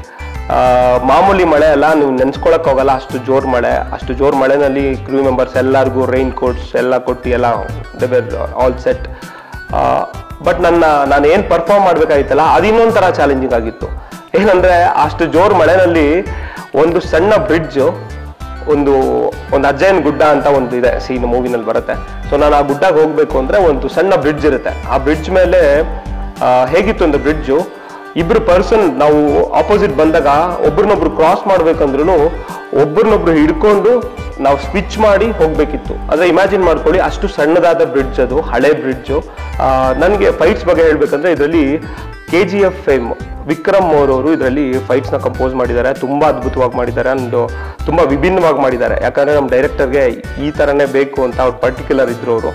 ಮಾಮೂಲಿ ಮಳೆ ಅಲ್ಲ, ನೀವು ನೆನ್ಸ್ಕೊಳಕ್ ಹೋಗಲ್ಲ, ಅಷ್ಟು ಜೋರು ಮಳೆ. ಅಷ್ಟು ಜೋರು ಮಳೆನಲ್ಲಿ ಕ್ರೂ ಮೆಂಬರ್ಸ್ ಎಲ್ಲರಿಗೂ ರೈನ್ ಕೋಟ್ಸ್ ಎಲ್ಲ ಕೊಟ್ಟು ಎಲ್ಲ they were all set. But ನನ್ನ ನಾನು ಏನು ಪರ್ಫಾರ್ಮ್ ಮಾಡಬೇಕಾಗಿತ್ತಲ್ಲ ಅದು ಇನ್ನೊಂದು ಥರ ಚಾಲೆಂಜಿಂಗ್ ಆಗಿತ್ತು. ಏನಂದರೆ ಅಷ್ಟು ಜೋರು ಮಳೆನಲ್ಲಿ ಒಂದು ಸಣ್ಣ ಬ್ರಿಡ್ಜು, ಒಂದು ಒಂದು ಅಜ್ಜಯನ್ ಗುಡ್ಡ ಅಂತ ಒಂದು ಇದೆ ಸೀನ್ ಮೂವಿನಲ್ಲಿ ಬರುತ್ತೆ. ಸೊ ನಾನು ಆ ಗುಡ್ಡಕ್ಕೆ ಹೋಗಬೇಕು ಅಂದರೆ ಒಂದು ಸಣ್ಣ ಬ್ರಿಡ್ಜ್ ಇರುತ್ತೆ. ಆ ಬ್ರಿಡ್ಜ್ ಮೇಲೆ ಹೇಗಿತ್ತು ಒಂದು ಬ್ರಿಡ್ಜು, ಇಬ್ರು ಪರ್ಸನ್ ನಾವು ಆಪೋಸಿಟ್ ಬಂದಾಗ ಒಬ್ರನ್ನೊಬ್ರು ಕ್ರಾಸ್ ಮಾಡ್ಬೇಕಂದ್ರೂ ಒಬ್ರನ್ನೊಬ್ರು ಹಿಡ್ಕೊಂಡು ನಾವು ಸ್ವಿಚ್ ಮಾಡಿ ಹೋಗ್ಬೇಕಿತ್ತು. ಆದರೆ ಇಮ್ಯಾಜಿನ್ ಮಾಡ್ಕೊಳ್ಳಿ, ಅಷ್ಟು ಸಣ್ಣದಾದ ಬ್ರಿಡ್ಜ್ ಅದು, ಹಳೆ ಬ್ರಿಡ್ಜು. ನನಗೆ ಫೈಟ್ಸ್ ಬಗ್ಗೆ ಹೇಳ್ಬೇಕಂದ್ರೆ ಇದರಲ್ಲಿ K G F fame Vikram ಅವರವರು ಇದರಲ್ಲಿ ಫೈಟ್ಸ್ನ ಕಂಪೋಸ್ ಮಾಡಿದ್ದಾರೆ. ತುಂಬ ಅದ್ಭುತವಾಗಿ ಮಾಡಿದ್ದಾರೆ, ಅಂದು ತುಂಬ ವಿಭಿನ್ನವಾಗಿ ಮಾಡಿದ್ದಾರೆ. ಯಾಕಂದರೆ ನಮ್ಮ ಡೈರೆಕ್ಟರ್ಗೆ ಈ ಥರನೇ ಬೇಕು ಅಂತ ಅವ್ರು ಪರ್ಟಿಕ್ಯುಲರ್ ಇದ್ರು. ಅವರು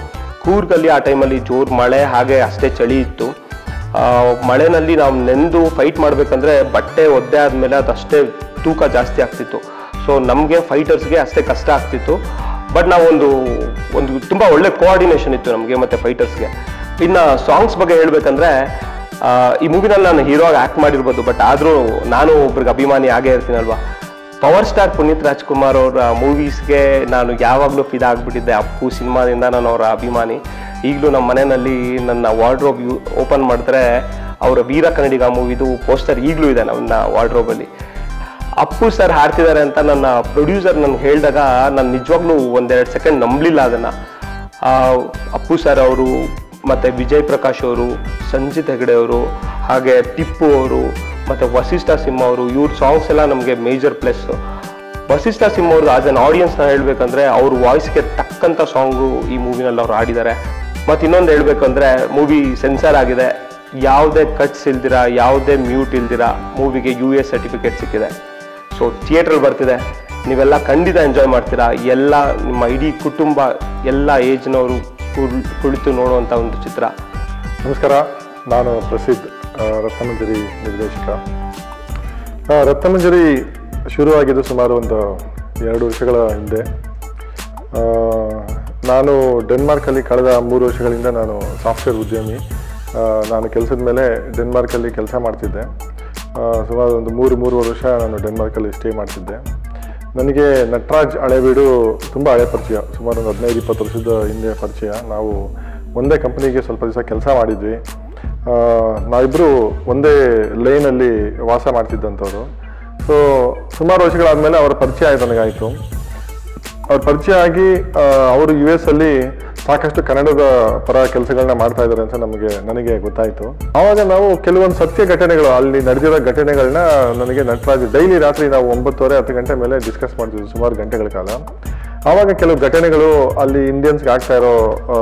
ಕೂರ್ಗಲ್ಲಿ ಆ ಟೈಮಲ್ಲಿ ಜೋರು ಮಳೆ ಹಾಗೆ ಅಷ್ಟೇ ಚಳಿ ಇತ್ತು. ಮಳೆನಲ್ಲಿ ನಾವು ನೆಂದು ಫೈಟ್ ಮಾಡಬೇಕಂದ್ರೆ ಬಟ್ಟೆ ಒದ್ದೆ ಆದಮೇಲೆ ಅದು ಅಷ್ಟೇ ತೂಕ ಜಾಸ್ತಿ ಆಗ್ತಿತ್ತು. ಸೊ ನಮಗೆ ಫೈಟರ್ಸ್ಗೆ ಅಷ್ಟೇ ಕಷ್ಟ ಆಗ್ತಿತ್ತು. ಬಟ್ ನಾವು ಒಂದು ಒಂದು ತುಂಬ ಒಳ್ಳೆ ಕೋಆರ್ಡಿನೇಷನ್ ಇತ್ತು ನಮಗೆ ಮತ್ತು ಫೈಟರ್ಸ್ಗೆ. ಇನ್ನು ಸಾಂಗ್ಸ್ ಬಗ್ಗೆ ಹೇಳಬೇಕಂದ್ರೆ ಈ ಮೂವಿನಲ್ಲಿ ನಾನು ಹೀರೋ ಆಗಿ ಆ್ಯಕ್ಟ್ ಮಾಡಿರ್ಬೋದು, ಬಟ್ ಆದರೂ ನಾನು ಒಬ್ರಿಗೆ ಅಭಿಮಾನಿ ಆಗೇ ಇರ್ತೀನಲ್ವಾ. ಪವರ್ ಸ್ಟಾರ್ ಪುನೀತ್ ರಾಜ್ಕುಮಾರ್ ಅವರ ಮೂವೀಸ್ಗೆ ನಾನು ಯಾವಾಗಲೂ ಫಿದಾ ಆಗಿಬಿಟ್ಟಿದ್ದೆ. ಅಪ್ಪು ಸಿನಿಮಾದಿಂದ ನಾನು ಅವರ ಅಭಿಮಾನಿ. ಈಗಲೂ ನಮ್ಮ ಮನೆಯಲ್ಲಿ ನನ್ನ ವಾರ್ಡ್ರೋಬ್ ಯೂ ಓಪನ್ ಮಾಡಿದ್ರೆ ಅವರ ವೀರ ಕನ್ನಡಿಗ ಮೂವಿದು ಪೋಸ್ಟರ್ ಈಗಲೂ ಇದೆ ನನ್ನ ವಾರ್ಡ್ರೋಬಲ್ಲಿ. ಅಪ್ಪು ಸರ್ ಹಾಡ್ತಿದ್ದಾರೆ ಅಂತ ನನ್ನ ಪ್ರೊಡ್ಯೂಸರ್ ನನಗೆ ಹೇಳಿದಾಗ ನಾನು ನಿಜವಾಗ್ಲೂ ಒಂದೆರಡು ಸೆಕೆಂಡ್ ನಂಬಲಿಲ್ಲ ಅದನ್ನು. ಅಪ್ಪು ಸರ್ ಅವರು ಮತ್ತು ವಿಜಯ್ ಪ್ರಕಾಶ್ ಅವರು, ಸಂಜಿತ್ ಹೆಗಡೆ ಅವರು, ಹಾಗೆ ಟಿಪ್ಪು ಅವರು ಮತ್ತು ವಸಿಷ್ಠ ಸಿಂಹ ಅವರು, ಇವ್ರ ಸಾಂಗ್ಸ್ ಎಲ್ಲ ನಮಗೆ ಮೇಜರ್ ಪ್ಲಸ್ಸು. ವಸಿಷ್ಠ ಸಿಂಹ ಅವ್ರದ್ದು ಆಸ್ ಅನ್ ಆಡಿಯನ್ಸ್ ನಾನು ಹೇಳಬೇಕಂದ್ರೆ ಅವ್ರ ವಾಯ್ಸ್ಗೆ ತಕ್ಕಂಥ ಸಾಂಗು ಈ ಮೂವಿನಲ್ಲಿ ಅವ್ರು ಆಡಿದ್ದಾರೆ. ಮತ್ತು ಇನ್ನೊಂದು ಹೇಳಬೇಕಂದ್ರೆ ಮೂವಿ ಸೆನ್ಸರ್ ಆಗಿದೆ, ಯಾವುದೇ ಕಟ್ಸ್ ಇಲ್ದಿರ, ಯಾವುದೇ ಮ್ಯೂಟ್ ಇಲ್ದಿರ ಮೂವಿಗೆ ಯು ಎಸ್ ಸರ್ಟಿಫಿಕೇಟ್ ಸಿಕ್ಕಿದೆ. ಸೊ ಥಿಯೇಟ್ರಲ್ಲಿ ಬರ್ತಿದೆ, ನೀವೆಲ್ಲ ಖಂಡಿತ ಎಂಜಾಯ್ ಮಾಡ್ತೀರಾ. ಎಲ್ಲ ನಿಮ್ಮ ಇಡೀ ಕುಟುಂಬ ಎಲ್ಲ ಏಜ್ನವರು ಕುಳಿತು ನೋಡುವಂಥ ಒಂದು ಚಿತ್ರ. ನಮಸ್ಕಾರ, ನಾನು ಪ್ರಸಿದ್ಧ ರತ್ನಮಂಜರಿ ನಿರ್ದೇಶಕ. ರತ್ನಮಂಜರಿ ಶುರುವಾಗಿದ್ದು ಸುಮಾರು ಒಂದು ಎರಡು ವರ್ಷಗಳ ಹಿಂದೆ. ನಾನು ಡೆನ್ಮಾರ್ಕಲ್ಲಿ ಕಳೆದ ಮೂರು ವರ್ಷಗಳಿಂದ ನಾನು ಸಾಫ್ಟ್ವೇರ್ ಉದ್ಯಮಿ. ನಾನು ಕೆಲಸದ ಮೇಲೆ ಡೆನ್ಮಾರ್ಕಲ್ಲಿ ಕೆಲಸ ಮಾಡ್ತಿದ್ದೆ. ಸುಮಾರು ಒಂದು ಮೂರು ಮೂರುವರೆ ವರ್ಷ ನಾನು ಡೆನ್ಮಾರ್ಕಲ್ಲಿ ಸ್ಟೇ ಮಾಡ್ತಿದ್ದೆ. ನನಗೆ ನಟರಾಜ್ ಹಳೇಬೀಡು ತುಂಬ ಹಳೆ ಪರಿಚಯ, ಸುಮಾರು ಒಂದು ಹದಿನೈದು ಇಪ್ಪತ್ತು ವರ್ಷದ ಹಿಂದೆ ಪರಿಚಯ. ನಾವು ಒಂದೇ ಕಂಪ್ನಿಗೆ ಸ್ವಲ್ಪ ದಿವಸ ಕೆಲಸ ಮಾಡಿದ್ವಿ. ನಾವಿಬ್ಬರು ಒಂದೇ ಲೈನಲ್ಲಿ ವಾಸ ಮಾಡ್ತಿದ್ದಂಥವ್ರು. ಸೊ ಸುಮಾರು ವರ್ಷಗಳಾದಮೇಲೆ ಅವರ ಪರಿಚಯ ಆಯ್ತು ನನಗಾಯಿತು. ಅವ್ರ ಪರಿಚಯ ಆಗಿ ಅವರು ಯು ಎಸ್ ಅಲ್ಲಿ ಸಾಕಷ್ಟು ಕನ್ನಡದ ಪರ ಕೆಲಸಗಳನ್ನ ಮಾಡ್ತಾ ಇದ್ದಾರೆ ಅಂತ ನಮಗೆ ನನಗೆ ಗೊತ್ತಾಯಿತು. ಆವಾಗ ನಾವು ಕೆಲವೊಂದು ಸತ್ಯ ಘಟನೆಗಳು, ಅಲ್ಲಿ ನಡೆದಿರೋ ಘಟನೆಗಳನ್ನ ನನಗೆ ನಟರಾಜ್ ಡೈಲಿ ರಾತ್ರಿ ನಾವು ಒಂಬತ್ತುವರೆ ಹತ್ತು ಗಂಟೆ ಮೇಲೆ ಡಿಸ್ಕಸ್ ಮಾಡ್ತಿದ್ವಿ ಸುಮಾರು ಗಂಟೆಗಳ ಕಾಲ. ಆವಾಗ ಕೆಲವು ಘಟನೆಗಳು ಅಲ್ಲಿ ಇಂಡಿಯನ್ಸ್ಗೆ ಆಗ್ತಾ ಇರೋ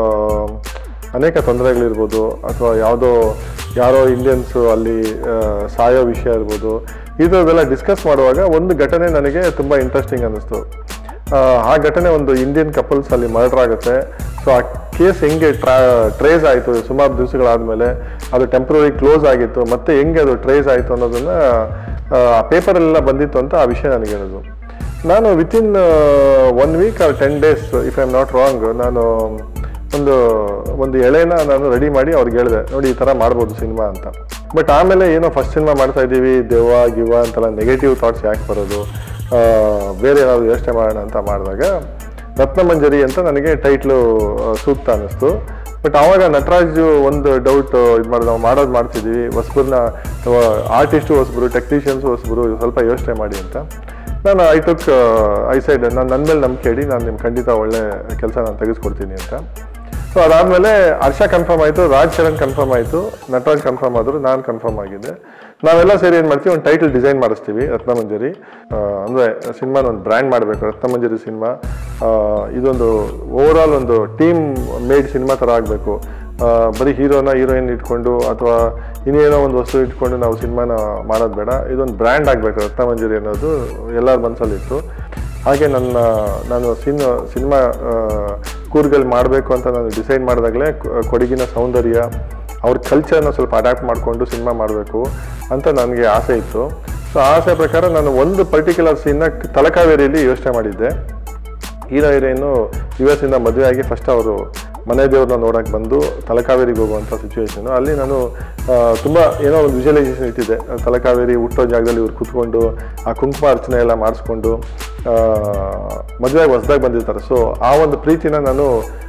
ಅನೇಕ ತೊಂದರೆಗಳಿರ್ಬೋದು, ಅಥವಾ ಯಾವುದೋ ಯಾರೋ ಇಂಡಿಯನ್ಸು ಅಲ್ಲಿ ಸಾಯೋ ವಿಷಯ ಇರ್ಬೋದು, ಈ ಥರದ್ದೆಲ್ಲ ಡಿಸ್ಕಸ್ ಮಾಡುವಾಗ ಒಂದು ಘಟನೆ ನನಗೆ ತುಂಬ ಇಂಟ್ರೆಸ್ಟಿಂಗ್ ಅನ್ನಿಸ್ತು. ಆ ಘಟನೆ ಒಂದು ಇಂಡಿಯನ್ ಕಪಲ್ಸ್ ಅಲ್ಲಿ ಮರ್ಡರ್ ಆಗುತ್ತೆ. ಸೊ ಆ ಕೇಸ್ ಹೆಂಗೆ ಟ್ರಾ ಟ್ರೇಸ್ ಆಯಿತು ಸುಮಾರು ದಿವಸಗಳಾದಮೇಲೆ, ಅದು ಟೆಂಪ್ರರಿ ಕ್ಲೋಸ್ ಆಗಿತ್ತು, ಮತ್ತೆ ಹೆಂಗೆ ಅದು ಟ್ರೇಸ್ ಆಯಿತು ಅನ್ನೋದನ್ನು ಆ ಪೇಪರಲ್ಲೆಲ್ಲ ಬಂದಿತ್ತು ಅಂತ ಆ ವಿಷಯ ನನಗೆ ಹೇಳೋದು. ನಾನು within one week or ten days if I am not wrong, ನಾನು ಒಂದು ಒಂದು ಎಳೆನ ನಾನು ರೆಡಿ ಮಾಡಿ ಅವ್ರಿಗೆ ಹೇಳಿದೆ, ನೋಡಿ ಈ ಥರ ಮಾಡ್ಬೋದು ಸಿನಿಮಾ ಅಂತ. ಬಟ್ ಆಮೇಲೆ ಏನೋ ಫಸ್ಟ್ ಸಿನಿಮಾ ಮಾಡ್ತಾ ಇದ್ದೀವಿ, ದೆವ್ವ ಗಿವ್ವ ಅಂತೆಲ್ಲ ನೆಗೆಟಿವ್ ಥಾಟ್ಸ್ ಯಾಕೆ ಬರೋದು, ಬೇರೆ ಏನಾದರೂ ಯೋಚನೆ ಮಾಡೋಣ ಅಂತ ಮಾಡಿದಾಗ ರತ್ನಮಂಜರಿ ಅಂತ ನನಗೆ ಟೈಟ್ಲು ಸೂಕ್ತ ಅನ್ನಿಸ್ತು. ಬಟ್ ಆವಾಗ ನಟರಾಜು ಒಂದು ಡೌಟ್ ಇದು ಮಾಡಿ, ನಾವು ಮಾಡೋದು ಮಾಡ್ತಿದ್ವಿ, ಹೊಸಬ್ರನ್ನ ಆರ್ಟಿಸ್ಟು ಹೊಸಬ್ರು, ಟೆಕ್ನಿಷಿಯನ್ಸು ಹೊಸಬ್ರು, ಸ್ವಲ್ಪ ಯೋಚನೆ ಮಾಡಿ ಅಂತ. ನಾನು ಐ ಟುಕ್ ಐ ಸೈಡ್, ನಾನು ನನ್ನ ಮೇಲೆ ನಂಬಿಕೆ ಇಡಿ, ನಾನು ನಿಮ್ಗೆ ಖಂಡಿತ ಒಳ್ಳೆ ಕೆಲಸ ನಾನು ತೆಗೆಸ್ಕೊಡ್ತೀನಿ ಅಂತ. ಸೊ ಅದಾದಮೇಲೆ ಹರ್ಷ ಕನ್ಫರ್ಮ್ ಆಯಿತು, ರಾಜ್ ಚರಣ್ ಕನ್ಫರ್ಮ್ ಆಯಿತು, ನಟರಾಜ್ ಕನ್ಫರ್ಮ್ ಆದರು, ನಾನು ಕನ್ಫರ್ಮ್ ಆಗಿದ್ದೆ. ನಾವೆಲ್ಲ ಸೇರಿ ಏನು ಮಾಡ್ತೀವಿ, ಒಂದು ಟೈಟಲ್ ಡಿಸೈನ್ ಮಾಡಿಸ್ತೀವಿ ರತ್ನಮಂಜರಿ. ಅಂದರೆ ಸಿನಿಮಾನ ಒಂದು ಬ್ರ್ಯಾಂಡ್ ಮಾಡಬೇಕು, ರತ್ನಮಂಜರಿ ಸಿನಿಮಾ ಇದೊಂದು ಓವರ್ ಆಲ್ ಒಂದು ಟೀಮ್ ಮೇಡ್ ಸಿನಿಮಾ ಥರ ಆಗಬೇಕು. ಬರೀ ಹೀರೋನ ಹೀರೋಯಿನ್ ಇಟ್ಕೊಂಡು ಅಥವಾ ಇನ್ನೇನೋ ಒಂದು ವಸ್ತು ಇಟ್ಕೊಂಡು ನಾವು ಸಿನಿಮಾನ ಮಾಡೋದು ಬೇಡ, ಇದೊಂದು ಬ್ರ್ಯಾಂಡ್ ಆಗಬೇಕು ರತ್ನಮಂಜರಿ ಅನ್ನೋದು ಎಲ್ಲರ ಮನಸ್ಸಲ್ಲಿತ್ತು. ಹಾಗೆ ನನ್ನ ನಾನು ಸಿನ್ ಸಿನಿಮಾ ಕೂರ್ಗಲ್ಲಿ ಮಾಡಬೇಕು ಅಂತ ನಾನು ಡಿಸೈಡ್ ಮಾಡಿದಾಗಲೇ ಕೊಡಗಿನ ಸೌಂದರ್ಯ, ಅವ್ರ ಕಲ್ಚರ್ನ ಸ್ವಲ್ಪ ಅಡ್ಯಾಪ್ಟ್ ಮಾಡಿಕೊಂಡು ಸಿನಿಮಾ ಮಾಡಬೇಕು ಅಂತ ನನಗೆ ಆಸೆ ಇತ್ತು. ಸೊ ಆಸೆ ಪ್ರಕಾರ ನಾನು ಒಂದು ಪರ್ಟಿಕ್ಯುಲರ್ ಸೀನ್ನ ತಲಕಾವೇರಿಯಲ್ಲಿ ಯೋಚನೆ ಮಾಡಿದ್ದೆ. ಹೀರೋ ಹೀರೋಯಿನ್ನು ಯು ಎಸ್ ಇಂದ ಮದುವೆ ಆಗಿ ಫಸ್ಟ್ ಅವರು ಮನೆ ದೇವ್ರನ್ನ ನೋಡೋಕೆ ಬಂದು ತಲಕಾವೇರಿಗೆ ಹೋಗುವಂಥ ಸಿಚುವೇಶನು. ಅಲ್ಲಿ ನಾನು ತುಂಬ ಏನೋ ಒಂದು ವಿಜುವಲೈಸೇಷನ್ ಇಟ್ಟಿದ್ದೆ, ತಲಕಾವೇರಿ ಹುಟ್ಟೋ ಜಾಗದಲ್ಲಿ ಇವ್ರು ಕೂತ್ಕೊಂಡು ಆ ಕುಂಕುಮ ಅರ್ಚನೆ ಎಲ್ಲ ಮಾಡಿಸ್ಕೊಂಡು ಮದುವೆಯಾಗಿ ಹೊಸದಾಗಿ ಬಂದಿರ್ತಾರೆ. ಸೊ ಆ ಒಂದು ಪ್ರೀತಿನ ನಾನು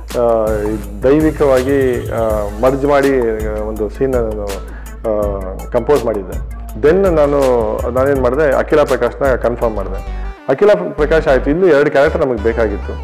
ದೈವಿಕವಾಗಿ ಮರ್ಜ್ ಮಾಡಿ ಒಂದು ಸೀನ್ನ ನಾನು ಕಂಪೋಸ್ ಮಾಡಿದ್ದೆ. ದೆನ್ ನಾನು ನಾನೇನು ಮಾಡಿದೆ, ಅಖಿಲ ಪ್ರಕಾಶ್ನ ಕನ್ಫರ್ಮ್ ಮಾಡಿದೆ. ಅಖಿಲ ಪ್ರಕಾಶ್ ಆಯಿತು, ಇನ್ನೂ ಎರಡು ಕ್ಯಾರೆಕ್ಟರ್ ನಮಗೆ ಬೇಕಾಗಿತ್ತು.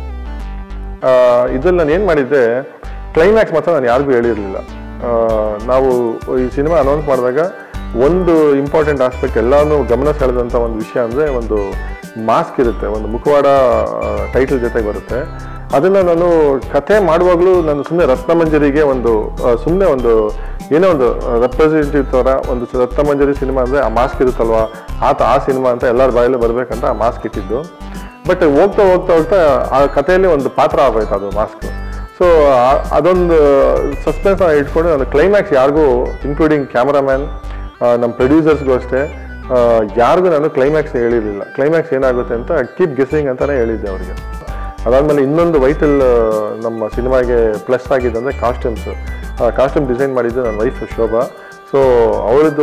ಇದರಲ್ಲಿ ನಾನು ಏನು ಮಾಡಿದ್ದೆ, ಕ್ಲೈಮ್ಯಾಕ್ಸ್ ಮಾತ್ರ ನಾನು ಯಾರಿಗೂ ಹೇಳಿರಲಿಲ್ಲ. ನಾವು ಈ ಸಿನಿಮಾ ಅನೌನ್ಸ್ ಮಾಡಿದಾಗ ಒಂದು ಇಂಪಾರ್ಟೆಂಟ್ ಆಸ್ಪೆಕ್ಟ್ ಎಲ್ಲನೂ ಗಮನ ಸೆಳೆದಂಥ ಒಂದು ವಿಷಯ ಅಂದರೆ ಒಂದು ಮಾಸ್ಕ್ ಇರುತ್ತೆ, ಒಂದು ಮುಖವಾಡ ಟೈಟಲ್ ಜೊತೆಗೆ ಬರುತ್ತೆ. ಅದನ್ನು ನಾನು ಕಥೆ ಮಾಡುವಾಗಲೂ ನಾನು ಸುಮ್ಮನೆ ರತ್ನಮಂಜರಿಗೆ ಒಂದು ಸುಮ್ಮನೆ ಒಂದು ಏನೋ ಒಂದು ರೆಪ್ರೆಸೆಂಟೇಟಿವ್ ಥರ ಒಂದು ರತ್ನಮಂಜರಿ ಸಿನಿಮಾ ಅಂದರೆ ಆ ಮಾಸ್ಕ್ ಇರುತ್ತಲ್ವ, ಆತ ಆ ಸಿನಿಮಾ ಅಂತ ಎಲ್ಲರ ಬಾಯಲ್ಲೂ ಬರಬೇಕಂತ ಆ ಮಾಸ್ಕ್ ಇಟ್ಟಿದ್ದು. ಬಟ್ ಹೋಗ್ತಾ ಹೋಗ್ತಾ ಹೋಗ್ತಾ ಆ ಕಥೆಯಲ್ಲಿ ಒಂದು ಪಾತ್ರ ಆಗೋಯ್ತು ಅದು ಮಾಸ್ಕ್. ಸೊ ಅದೊಂದು ಸಸ್ಪೆನ್ಸ್ ಇಟ್ಕೊಂಡು ನಾನು ಕ್ಲೈಮ್ಯಾಕ್ಸ್ ಯಾರಿಗೂ ಇನ್ಕ್ಲೂಡಿಂಗ್ ಕ್ಯಾಮ್ರಾಮ್ಯಾನ್ ನಮ್ಮ ಪ್ರೊಡ್ಯೂಸರ್ಸ್ಗೂ ಅಷ್ಟೇ ಯಾರಿಗೂ ನಾನು ಕ್ಲೈಮ್ಯಾಕ್ಸ್ ಹೇಳಿರಲಿಲ್ಲ. ಕ್ಲೈಮ್ಯಾಕ್ಸ್ ಏನಾಗುತ್ತೆ ಅಂತ ಕೀಪ್ ಗೆಸ್ಸಿಂಗ್ ಅಂತಲೇ ಹೇಳಿದ್ದೆ ಅವರಿಗೆ. ಅದಾದಮೇಲೆ ಇನ್ನೊಂದು ವೈಟಲ್ ನಮ್ಮ ಸಿನಿಮಾಗೆ ಪ್ಲಸ್ ಆಗಿದೆ ಅಂದರೆ ಕಾಸ್ಟ್ಯೂಮ್ಸು. ಕಾಸ್ಟ್ಯೂಮ್ ಡಿಸೈನ್ ಮಾಡಿದ್ದು ನನ್ನ ವೈಫ್ ಶೋಭಾ. ಸೊ ಅವರದ್ದು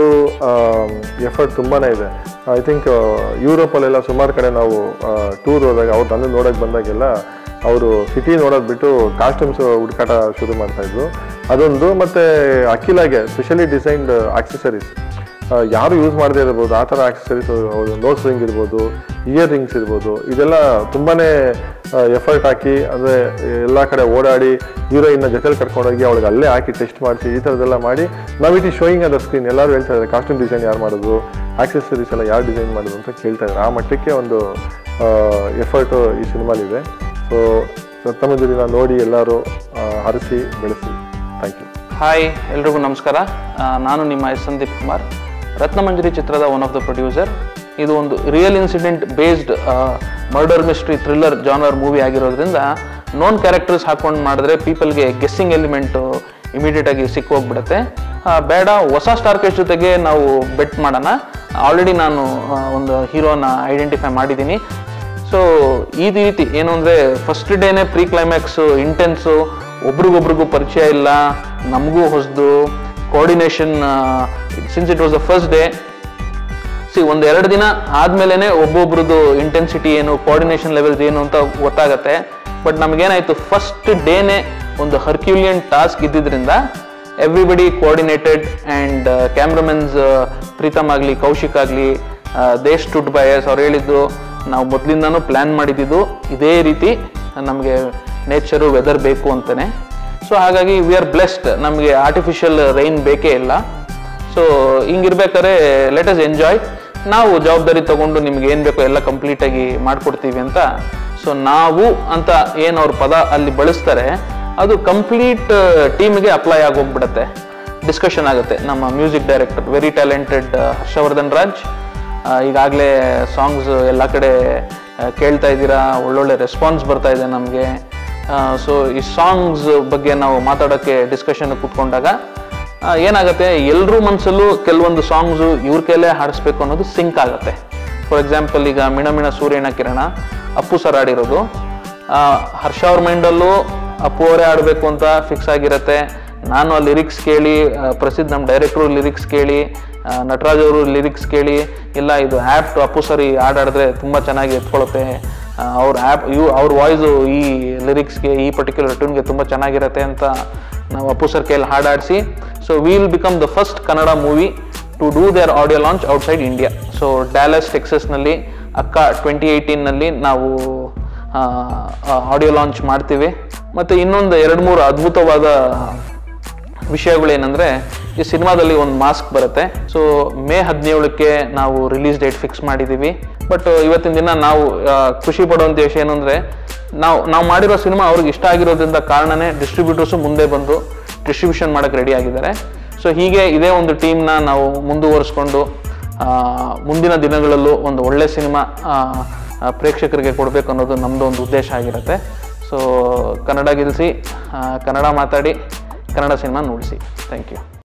ಎಫರ್ಟ್ ತುಂಬಾ ಇದೆ. ಐ ಥಿಂಕ್ ಯುರೋಪಲ್ಲೆಲ್ಲ ಸುಮಾರು ಕಡೆ ನಾವು ಟೂರ್ ಹೋದಾಗ ಅವ್ರು ನನ್ನ ನೋಡೋಕ್ಕೆ ಬಂದಾಗೆಲ್ಲ ಅವರು ಸಿಟಿ ನೋಡೋದು ಬಿಟ್ಟು ಕಾಸ್ಟ್ಯೂಮ್ಸ್ ಹುಡುಕಾಟ ಶುರು ಮಾಡ್ತಾಯಿದ್ರು. ಅದೊಂದು. ಮತ್ತು ಅಖಿಲಾಗೆ ಸ್ಪೆಷಲಿ ಡಿಸೈನ್ಡ್ ಆಕ್ಸೆಸರೀಸ್ ಯಾರು ಯೂಸ್ ಮಾಡದೇ ಇರ್ಬೋದು ಆ ಥರ ಆಕ್ಸೆಸರೀಸ್, ನೋಸ್ ರಿಂಗ್ ಇರ್ಬೋದು, ಇಯರ್ ರಿಂಗ್ಸ್ ಇರ್ಬೋದು, ಇದೆಲ್ಲ ತುಂಬಾ ಎಫರ್ಟ್ ಹಾಕಿ ಅಂದರೆ ಎಲ್ಲ ಕಡೆ ಓಡಾಡಿ ಹೀರೋಯಿನ್ನ ಜೊತೆಲಿ ಕರ್ಕೊಂಡೋಗಿ ಅವಳಿಗೆ ಅಲ್ಲೇ ಹಾಕಿ ಟೆಸ್ಟ್ ಮಾಡಿಸಿ ಈ ಥರದ್ದೆಲ್ಲ ಮಾಡಿ ನಾವು ಇಟ್ ಈಸ್ ಶೋಯಿಂಗ್ ಅದ ಸ್ಕ್ರೀನ್. ಎಲ್ಲರೂ ಹೇಳ್ತಾ ಇದ್ದಾರೆ ಕಾಸ್ಟ್ಯೂಮ್ ಡಿಸೈನ್ ಯಾರು ಮಾಡೋದು, ಆಕ್ಸೆಸರೀಸ್ ಎಲ್ಲ ಯಾರು ಡಿಸೈನ್ ಮಾಡೋದು ಅಂತ ಕೇಳ್ತಾ ಇದ್ದಾರೆ. ಆ ಮಟ್ಟಕ್ಕೆ ಒಂದು ಎಫರ್ಟು ಈ ಸಿನಿಮಾಲಿದೆ. ಸೊ ರತ್ನಮಂಜರಿನ ನೋಡಿ ಎಲ್ಲರೂ ಹರಿಸಿ ಬೆಳೆಸಿ. Thank you. ಹಾಯ್, ಎಲ್ರಿಗೂ ನಮಸ್ಕಾರ. ನಾನು ನಿಮ್ಮ ಎಸ್ ಸಂದೀಪ್ ಕುಮಾರ್, ರತ್ನಮಂಜರಿ ಚಿತ್ರದ ಒನ್ ಆಫ್ ದ ಪ್ರೊಡ್ಯೂಸರ್. ಇದು ಒಂದು real incident based murder mystery thriller genre movie ಆಗಿರೋದ್ರಿಂದ ನೋನ್ ಕ್ಯಾರೆಕ್ಟರ್ಸ್ ಹಾಕೊಂಡು ಮಾಡಿದ್ರೆ ಪೀಪಲ್ಗೆ ಗೆಸ್ಸಿಂಗ್ ಎಲಿಮೆಂಟು ಇಮಿಡಿಯೇಟಾಗಿ ಸಿಕ್ಕಿ ಹೋಗ್ಬಿಡುತ್ತೆ. ಬೇಡ, ಹೊಸ ಸ್ಟಾರ್ ಕೇಸ್ಟ್ ಜೊತೆಗೆ ನಾವು ಬೆಟ್ ಮಾಡೋಣ. ಆಲ್ರೆಡಿ ನಾನು ಒಂದು ಹೀರೋನ ಐಡೆಂಟಿಫೈ ಮಾಡಿದ್ದೀನಿ. ಸೊ ಈ ರೀತಿ ಏನು ಅಂದರೆ ಫಸ್ಟ್ ಡೇನೇ ಪ್ರೀ ಕ್ಲೈಮ್ಯಾಕ್ಸು ಇಂಟೆನ್ಸು, ಒಬ್ರಿಗೊಬ್ರಿಗೂ ಪರಿಚಯ ಇಲ್ಲ, ನಮಗೂ ಹೊಸದು coordination since it was the first day. See ಒಂದು ಎರಡು ದಿನ ಆದಮೇಲೆ ಒಬ್ಬೊಬ್ರದ್ದು ಇಂಟೆನ್ಸಿಟಿ ಏನು, ಕೋಆರ್ಡಿನೇಷನ್ ಲೆವೆಲ್ಸ್ ಏನು ಅಂತ ಗೊತ್ತಾಗತ್ತೆ. ಬಟ್ ನಮಗೇನಾಯಿತು, ಫಸ್ಟ್ ಡೇನೇ ಒಂದು ಹರ್ಕ್ಯೂಲಿಯನ್ ಟಾಸ್ಕ್ ಇದ್ದಿದ್ದರಿಂದ everybody coordinated and cameramans Preetham ಆಗಲಿ ಕೌಶಿಕ್ ಆಗಲಿ ದೇ ಸ್ಟುಡ್ ಬೈ ಅಸ್. ಅವ್ರು ಹೇಳಿದ್ದು ನಾವು ಮೊದಲಿಂದನೂ ಪ್ಲ್ಯಾನ್ ಮಾಡಿದ್ದು ಇದೇ ರೀತಿ ನಮಗೆ ನೇಚರು ವೆದರ್ ಬೇಕು ಅಂತಲೇ. ಸೊ ಹಾಗಾಗಿ ವಿ ಆರ್ ಬ್ಲೆಸ್ಡ್, ನಮಗೆ ಆರ್ಟಿಫಿಷಿಯಲ್ ರೈನ್ ಬೇಕೇ ಇಲ್ಲ. ಸೊ ಹಿಂಗಿರ್ಬೇಕಾದ್ರೆ ಲೆಟ್ ಅಸ್ ಎಂಜಾಯ್. ನಾವು ಜವಾಬ್ದಾರಿ ತೊಗೊಂಡು ನಿಮ್ಗೆ ಏನು ಬೇಕೋ ಎಲ್ಲ ಕಂಪ್ಲೀಟಾಗಿ ಮಾಡಿಕೊಡ್ತೀವಿ ಅಂತ. ಸೊ ನಾವು ಅಂತ ಏನು ಅವ್ರ ಪದ ಅಲ್ಲಿ ಬಳಸ್ತಾರೆ ಅದು ಕಂಪ್ಲೀಟ್ ಟೀಮ್ಗೆ ಅಪ್ಲೈ ಆಗೋಗ್ಬಿಡುತ್ತೆ. ಡಿಸ್ಕಷನ್ ಆಗುತ್ತೆ. ನಮ್ಮ music director very talented Harshavardhan Raj, ಈಗಾಗಲೇ ಸಾಂಗ್ಸ್ ಎಲ್ಲ ಕಡೆ ಕೇಳ್ತಾ ಇದ್ದೀರಾ, ಒಳ್ಳೊಳ್ಳೆ ರೆಸ್ಪಾನ್ಸ್ ಬರ್ತಾ ಇದೆ ನಮಗೆ. ಸೊ ಈ ಸಾಂಗ್ಸ್ ಬಗ್ಗೆ ನಾವು ಮಾತಾಡೋಕ್ಕೆ ಡಿಸ್ಕಷನ್ ಕೂತ್ಕೊಂಡಾಗ ಏನಾಗುತ್ತೆ, ಎಲ್ಲರೂ ಮನಸ್ಸಲ್ಲೂ ಕೆಲವೊಂದು ಸಾಂಗ್ಸು ಇವ್ರ ಕೈಲೇ ಹಾಡಿಸ್ಬೇಕು ಅನ್ನೋದು ಸಿಂಕ್ ಆಗುತ್ತೆ. ಫಾರ್ ಎಕ್ಸಾಂಪಲ್ ಈಗ ಮಿಣ ಮಿಣ ಸೂರ್ಯನ ಕಿರಣ ಅಪ್ಪು ಸರ್ ಆಡಿರೋದು, ಹರ್ಷ ಅವ್ರ ಮೈಂಡಲ್ಲೂ ಅಪ್ಪು ಅವರೇ ಆಡಬೇಕು ಅಂತ ಫಿಕ್ಸ್ ಆಗಿರುತ್ತೆ. ನಾನು ಆ ಲಿರಿಕ್ಸ್ ಕೇಳಿ, ಪ್ರಸಿದ್ಧ ನಮ್ಮ ಡೈರೆಕ್ಟ್ರು ಲಿರಿಕ್ಸ್ ಕೇಳಿ, ನಟರಾಜ್ ಅವರು ಲಿರಿಕ್ಸ್ ಕೇಳಿ, ಇಲ್ಲ ಇದು ಆ್ಯಪ್ ಅಪ್ಪು ಸರಿ ಹಾಡಾಡಿದ್ರೆ ತುಂಬ ಚೆನ್ನಾಗಿ ಎತ್ಕೊಳ್ಳುತ್ತೆ, ಅವ್ರ ಆ್ಯಪ್ ಇವು ಅವ್ರ ವಾಯ್ಸು ಈ ಲಿರಿಕ್ಸ್ಗೆ ಈ ಪರ್ಟಿಕ್ಯುಲರ್ ಟ್ಯೂನ್ಗೆ ತುಂಬ ಚೆನ್ನಾಗಿರುತ್ತೆ ಅಂತ ನಾವು ಅಪ್ಪು ಸರ್ ಕೈಯಲ್ಲಿ ಹಾಡಾಡಿಸಿ. So will become the first Kannada movie to do their audio launch outside India. So Dallas ಟೆಕ್ಸಸ್ನಲ್ಲಿ ಅಕ್ಕ ಟ್ವೆಂಟಿ ಏಯ್ಟೀನ್ನಲ್ಲಿ ನಾವು ಆಡಿಯೋ ಲಾಂಚ್ ಮಾಡ್ತೀವಿ. ಮತ್ತು ಇನ್ನೊಂದು ಎರಡು ಮೂರು ಅದ್ಭುತವಾದ ವಿಷಯಗಳೇನೆಂದರೆ, ಈ ಸಿನಿಮಾದಲ್ಲಿ ಒಂದು ಮಾಸ್ಕ್ ಬರುತ್ತೆ. ಸೊ ಮೇ ಹದಿನೇಳಕ್ಕೆ ನಾವು ರಿಲೀಸ್ ಡೇಟ್ ಫಿಕ್ಸ್ ಮಾಡಿದ್ದೀವಿ. ಬಟ್ ಇವತ್ತಿನ ದಿನ ನಾವು ಖುಷಿ ಪಡುವಂಥ ವಿಷಯ ಏನು ಅಂದರೆ, ನಾವು ನಾವು ಮಾಡಿರೋ ಸಿನಿಮಾ ಅವ್ರಿಗೆ ಇಷ್ಟ ಆಗಿರೋದ್ರಿಂದ ಕಾರಣನೇ ಡಿಸ್ಟ್ರಿಬ್ಯೂಟರ್ಸು ಮುಂದೆ ಬಂದು ಡಿಸ್ಟ್ರಿಬ್ಯೂಷನ್ ಮಾಡೋಕ್ಕೆ ರೆಡಿ ಆಗಿದ್ದಾರೆ. ಸೊ ಹೀಗೆ ಇದೇ ಒಂದು ಟೀಮ್ನ ನಾವು ಮುಂದುವರಿಸ್ಕೊಂಡು ಮುಂದಿನ ದಿನಗಳಲ್ಲೂ ಒಂದು ಒಳ್ಳೆ ಸಿನಿಮಾ ಪ್ರೇಕ್ಷಕರಿಗೆ ಕೊಡಬೇಕು ಅನ್ನೋದು ನಮ್ಮದು ಒಂದು ಉದ್ದೇಶ ಆಗಿರುತ್ತೆ. ಸೊ ಕನ್ನಡ ಗೆಲ್ಲಿಸಿ, ಕನ್ನಡ ಮಾತಾಡಿ, ಕನ್ನಡ ಸಿನಿಮಾ ನೋಡಿಸಿ. Thank you.